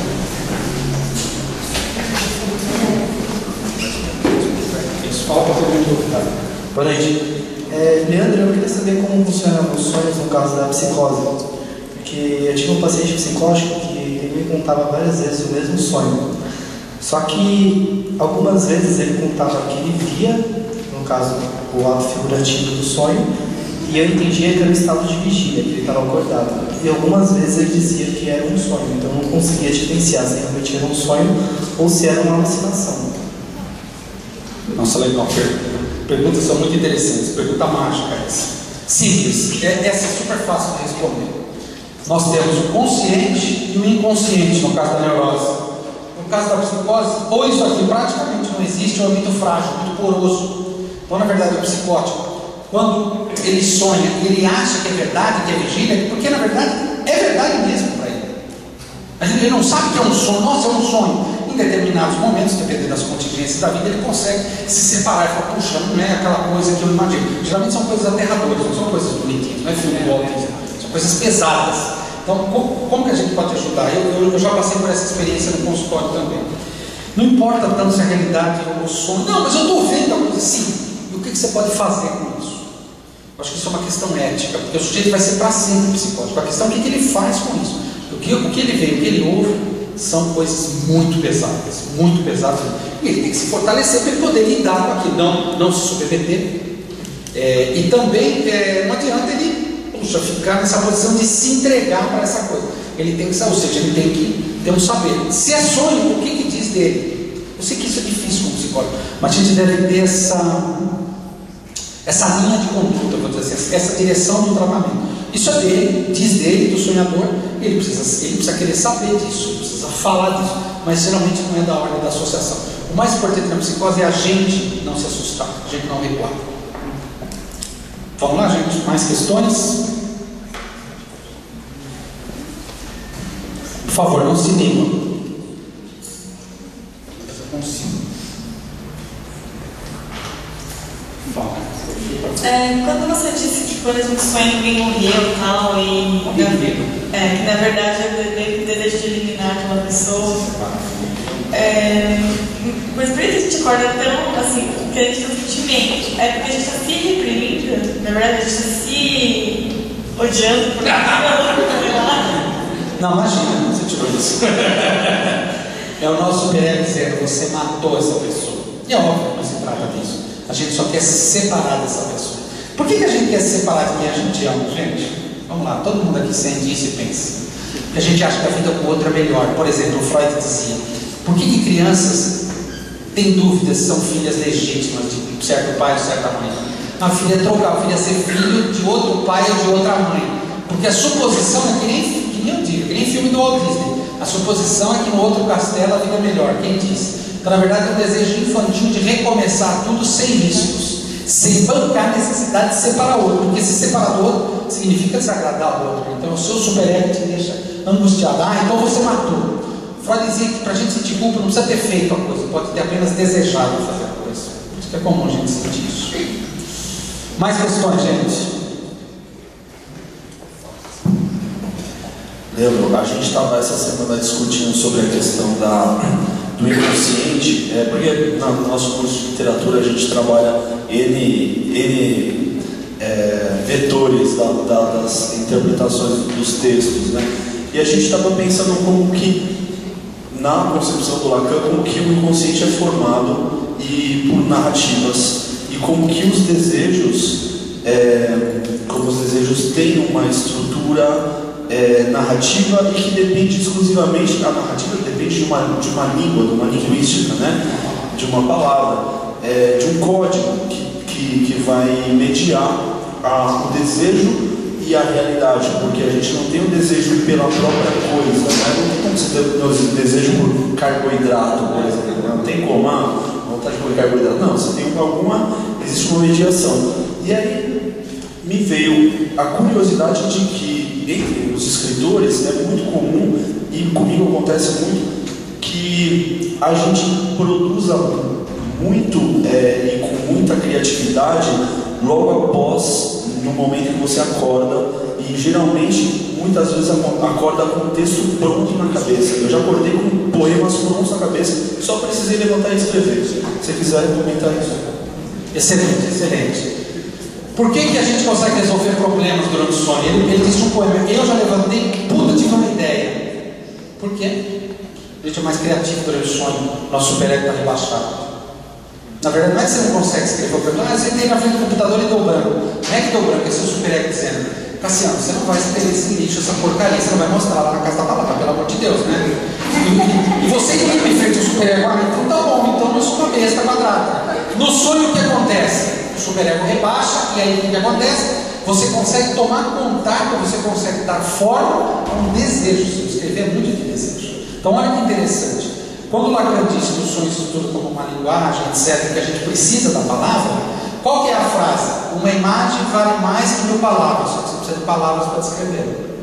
Isso, fala para todo mundo. Tá? Boa noite. Leandro, eu queria saber como funcionam os sonhos no caso da psicose. Porque eu tive um paciente psicótico que ele me contava várias vezes o mesmo sonho. Só que algumas vezes ele contava que ele via, no caso, o ato figurativo do sonho, e eu entendia que era um estado de vigília, que ele estava acordado. E algumas vezes ele dizia que era um sonho, então eu não conseguia diferenciar se realmente era um sonho ou se era uma alucinação. Nossa, legal. Perguntas são muito interessantes. Pergunta mágica essa. Simples, essa é super fácil de responder. Nós temos o consciente e o inconsciente no caso da neurose. No caso da psicose, ou isso aqui praticamente não existe, ou é muito frágil, muito poroso. Então, na verdade, o psicótico, quando ele sonha, ele acha que é verdade, que é vigília, porque na verdade é verdade mesmo para ele. Ele não sabe que é um sonho. Nossa, é um sonho. Em determinados momentos, dependendo das contingências da vida, ele consegue se separar e falar, puxa, não é aquela coisa que eu imagino. Geralmente são coisas aterradoras, não são coisas bonitinhas, não é filme do Walt Disney, são coisas pesadas. Então, como que a gente pode ajudar? Eu já passei por essa experiência no consultório também. Não importa tanto se a realidade é um sonho. Não, mas eu estou vendo a coisa. Sim. E o que você pode fazer com isso? Eu acho que isso é uma questão ética, porque o sujeito vai ser para sempre psicótico. A questão é o que ele faz com isso. O que ele vê, o que ele ouve, são coisas muito pesadas, muito pesadas. E ele tem que se fortalecer para ele poder lidar com aquilo, não se submeter. E também não adianta ele, puxa, ficar nessa posição de se entregar para essa coisa. Ele tem que saber, ou seja, ele tem que ter um saber. Se é sonho, o que diz dele? Eu sei que isso é difícil como psicólogo, mas a gente deve ter essa linha de conduta, vou dizer assim, essa direção do tratamento. Isso é dele, diz dele, do sonhador. Ele precisa querer saber disso, ele precisa falar disso, mas geralmente não é da ordem da associação. O mais importante na psicose é a gente não se assustar, a gente não recuar. Vamos lá, gente? Mais questões? Por favor, não se inibam. Eu consigo. Fala. Quando você disse que quando a gente sonha que alguém morreu e tal, que na verdade é o desejo de eliminar aquela pessoa, mas por que a gente acorda tão assim, que a gente tem um sentimento? É porque a gente está se reprimindo, na verdade a gente está se odiando por Não, imagina, não se tirou isso. É o nosso superego dizendo, você matou essa pessoa. E é óbvio que não se trata disso. A gente só quer se separar dessa pessoa. Por que a gente quer se separar de quem a gente ama, gente? Vamos lá, todo mundo aqui sente isso e pensa. Porque a gente acha que a vida com o outro é melhor. Por exemplo, o Freud dizia, por que crianças têm dúvidas se são filhas legítimas de certo pai ou certa mãe? A filha é trocar, a filha é ser filho de outro pai ou de outra mãe. Porque a suposição é que nem eu digo, que nem filme do Walt Disney. A suposição é que no outro castelo a vida é melhor. Quem disse? Então, na verdade, é um desejo infantil de recomeçar tudo sem riscos, sem bancar a necessidade de separar o outro, porque se separar do outro significa desagradar o outro. Então, o seu superego te deixa angustiado. Então você matou. Freud dizia que para a gente sentir culpa não precisa ter feito a coisa, pode ter apenas desejado fazer a coisa. Por isso que é comum a gente sentir isso. Mais questões, gente? Leandro, a gente estava essa semana discutindo sobre a questão do inconsciente, porque no nosso curso de literatura a gente trabalha N vetores das interpretações dos textos, né? E a gente estava pensando como que, na concepção do Lacan, como que o inconsciente é formado por narrativas, e como que os desejos têm uma estrutura narrativa e que depende exclusivamente, a narrativa depende de uma língua, de uma linguística, né? De uma palavra, de um código que vai mediar o desejo e a realidade, porque a gente não tem um desejo pela própria coisa, né? Não tem como você ter um desejo por carboidrato, por exemplo, não tem como, vontade de comer carboidrato, não, você tem existe uma mediação. E aí me veio a curiosidade de que entre os escritores é muito comum, e comigo acontece muito, que a gente produza muito e com muita criatividade logo após, no momento que você acorda, e geralmente, muitas vezes acorda com o texto pronto na cabeça. Eu já acordei com poemas prontos na cabeça, só precisei levantar e escrever. Se você quiser comentar isso. Excelente, excelente. Por que a gente consegue resolver problemas durante o sonho? Ele disse um poema, eu já levantei, tive uma ideia. Por quê? A gente é mais criativo durante o sonho, nosso superego está relaxado. Na verdade, não é que você não consegue escrever o poema, você tem na frente do computador e deu branco. Não é que deu branco, é seu superego dizendo, Cassiano, você não vai escrever esse lixo, essa porcaria, você não vai mostrar lá na casa da palavra, pelo amor de Deus, né? E você que me frente ao superego, então tá bom, então eu sou uma besta quadrada. No sonho o que acontece? O superego rebaixa, e aí o que acontece? você consegue tomar contato, você consegue dar forma a um desejo seu. Escrever é muito de desejo. Então olha que interessante. Quando Lacan diz que o sonho se estuda como uma linguagem, etc., que a gente precisa da palavra, qual que é a frase? Uma imagem vale mais que 1000 palavras, só que você precisa de palavras para descrever.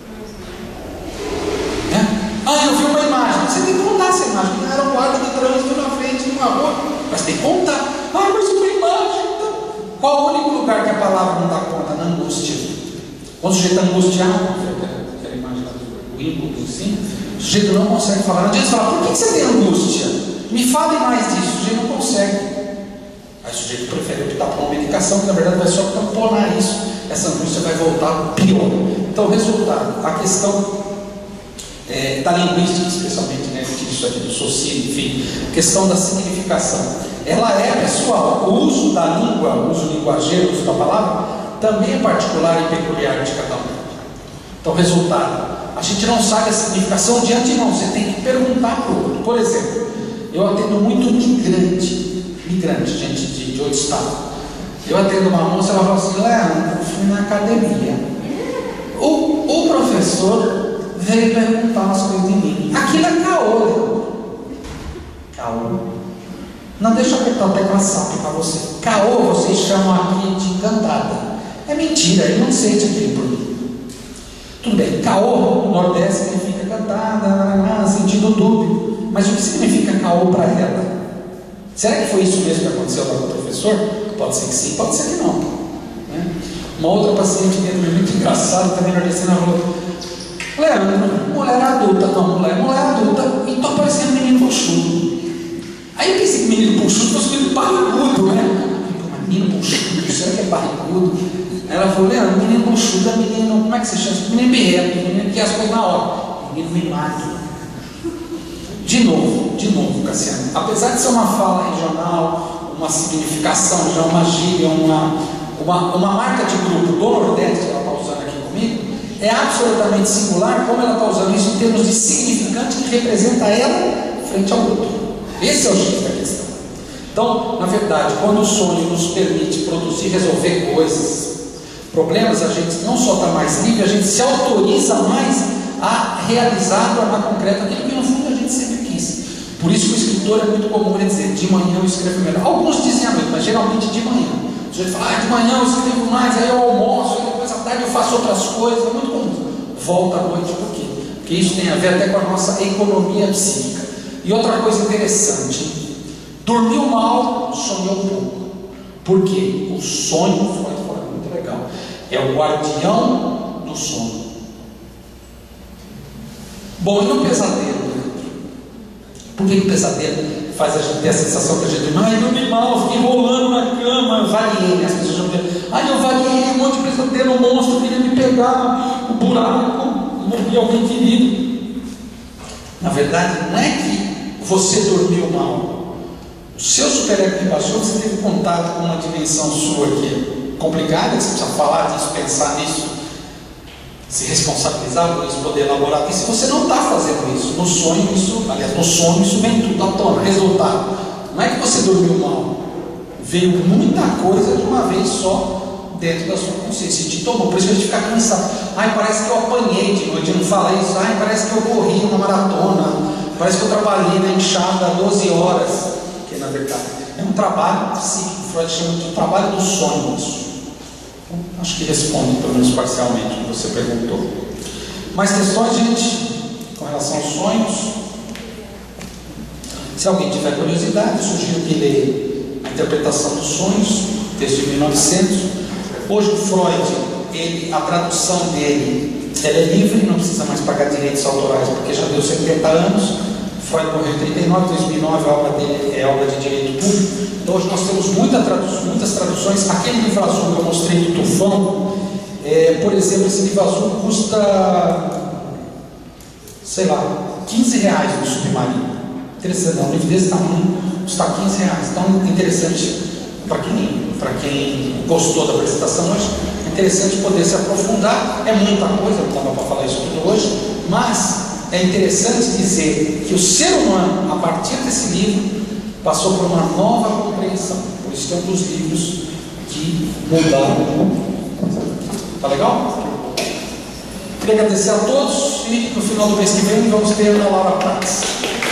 Eu vi uma imagem. Você tem que contar essa imagem. Era um guarda de trânsito na frente de uma rua. Mas tem que contar. Mas uma imagem. Então, qual o único lugar que a palavra não dá conta? Na angústia. Quando o sujeito está angustiado, aquela imagem lá do ímpeto, assim, o sujeito não consegue falar. Não adianta falar, por que você tem angústia? Me fale mais disso. O sujeito não consegue. Aí o sujeito prefere optar por uma medicação, que na verdade vai só tamponar isso. Essa angústia vai voltar pior. Então, resultado, a questão da linguística, especialmente, né, isso aqui do socialismo, enfim, questão da significação. Ela é, pessoal, o uso da língua, o uso linguageiro, o uso da palavra, também é particular e peculiar de cada um. Então, resultado, a gente não sabe a significação de antemão, você tem que perguntar para o outro. Por exemplo, eu atendo muito migrante, gente de outro estado. Eu atendo uma moça, ela fala assim: Leandro, eu fui na academia. O professor veio perguntar umas coisas de mim. Aquilo é caô, Leandro. Caô? Não, deixa eu apertar a tecla SAP para você. Caô, vocês chamam aqui de encantada. É mentira, ele não sente aquilo por mim. Tudo bem, caô no Nordeste significa cantada, sentido dúbio. Mas o que significa caô para ela? Será que foi isso mesmo que aconteceu lá com o professor? Pode ser que sim, pode ser que não. Né? Uma outra paciente minha, muito engraçada, também nordestina, falou: Leandro, mulher adulta, mulher adulta, e tô parecendo um menino puxudo. Aí eu pensei que menino puxudo fosse menino barrigudo, né? Menino puxudo, será que é barrigudo? Aí ela falou: Leandro, menino puxudo é menino, como é que você chama? Menino berreto, menino que as coisas na hora. Menino mimado. De novo, Cassiano, apesar de ser uma fala regional, uma significação, já uma gíria, uma marca de grupo do Nordeste que ela está usando aqui comigo, é absolutamente singular como ela está usando isso em termos de significante que representa ela frente ao outro. Esse é o X da questão. Então, na verdade, quando o sonho nos permite produzir, resolver coisas, problemas, a gente não só está mais livre, a gente se autoriza mais a realizar, tornar concreto aquilo que no fundo a gente sempre quis. Por isso que o escritor é muito comum ele dizer: de manhã eu escrevo melhor. Alguns dizem à noite, mas geralmente de manhã. O sujeito fala: de manhã eu escrevo mais, aí eu almoço, aí depois à tarde eu faço outras coisas. É muito comum. Volta à noite, por quê? Porque isso tem a ver até com a nossa economia psíquica. E outra coisa interessante: dormiu mal, sonhou pouco. Por quê? O sonho, foi muito legal, é o guardião do sono. Bom, e no pesadelo? Por que o pesadelo faz a gente ter a sensação que a gente diz: eu dormi mal, fiquei rolando na cama, eu vagueei? As pessoas já dizem: eu vagueei, um monte de pesadelo, um monstro queria me pegar, o buraco, morri alguém querido. Na verdade, não é que você dormiu mal. O seu superego que baixou, você teve contato com uma dimensão sua que é complicada, que você precisa falar disso, pensar nisso, se responsabilizar por isso, poder elaborar isso. Se você não está fazendo isso, no sonho isso vem tudo à tona. Resultado: não é que você dormiu mal, veio muita coisa de uma vez só dentro da sua consciência, te tomou. Por isso que a gente fica cansado. Parece que eu apanhei de noite, não fala isso. Parece que eu corri uma maratona, parece que eu trabalhei na enxada 12 horas, que na verdade é um trabalho psíquico. Freud chama de trabalho do sonho. Acho que responde, pelo menos parcialmente, o que você perguntou. Mais questões, gente, com relação aos sonhos? Se alguém tiver curiosidade, sugiro que leia a interpretação dos sonhos, texto de 1900. Hoje o Freud, a tradução dele, ela é livre, não precisa mais pagar direitos autorais, porque já deu 70 anos. Freud morreu em 39, 2009, a obra dele é obra de direito público. Então hoje nós temos muitas traduções. Aquele livro azul que eu mostrei do Tufão, por exemplo, esse livro azul custa, sei lá, R$15 no Submarino. Interessante, um livro desse tamanho custa R$15. Então, interessante para quem gostou da apresentação hoje, é interessante poder se aprofundar. É muita coisa, não dá para falar isso tudo hoje, mas é interessante dizer que o ser humano, a partir desse livro, passou por uma nova compreensão. Por isso que é um dos livros que mudaram Tá legal? Queria agradecer a todos e no final do mês que vem vamos ter a Laura Prats.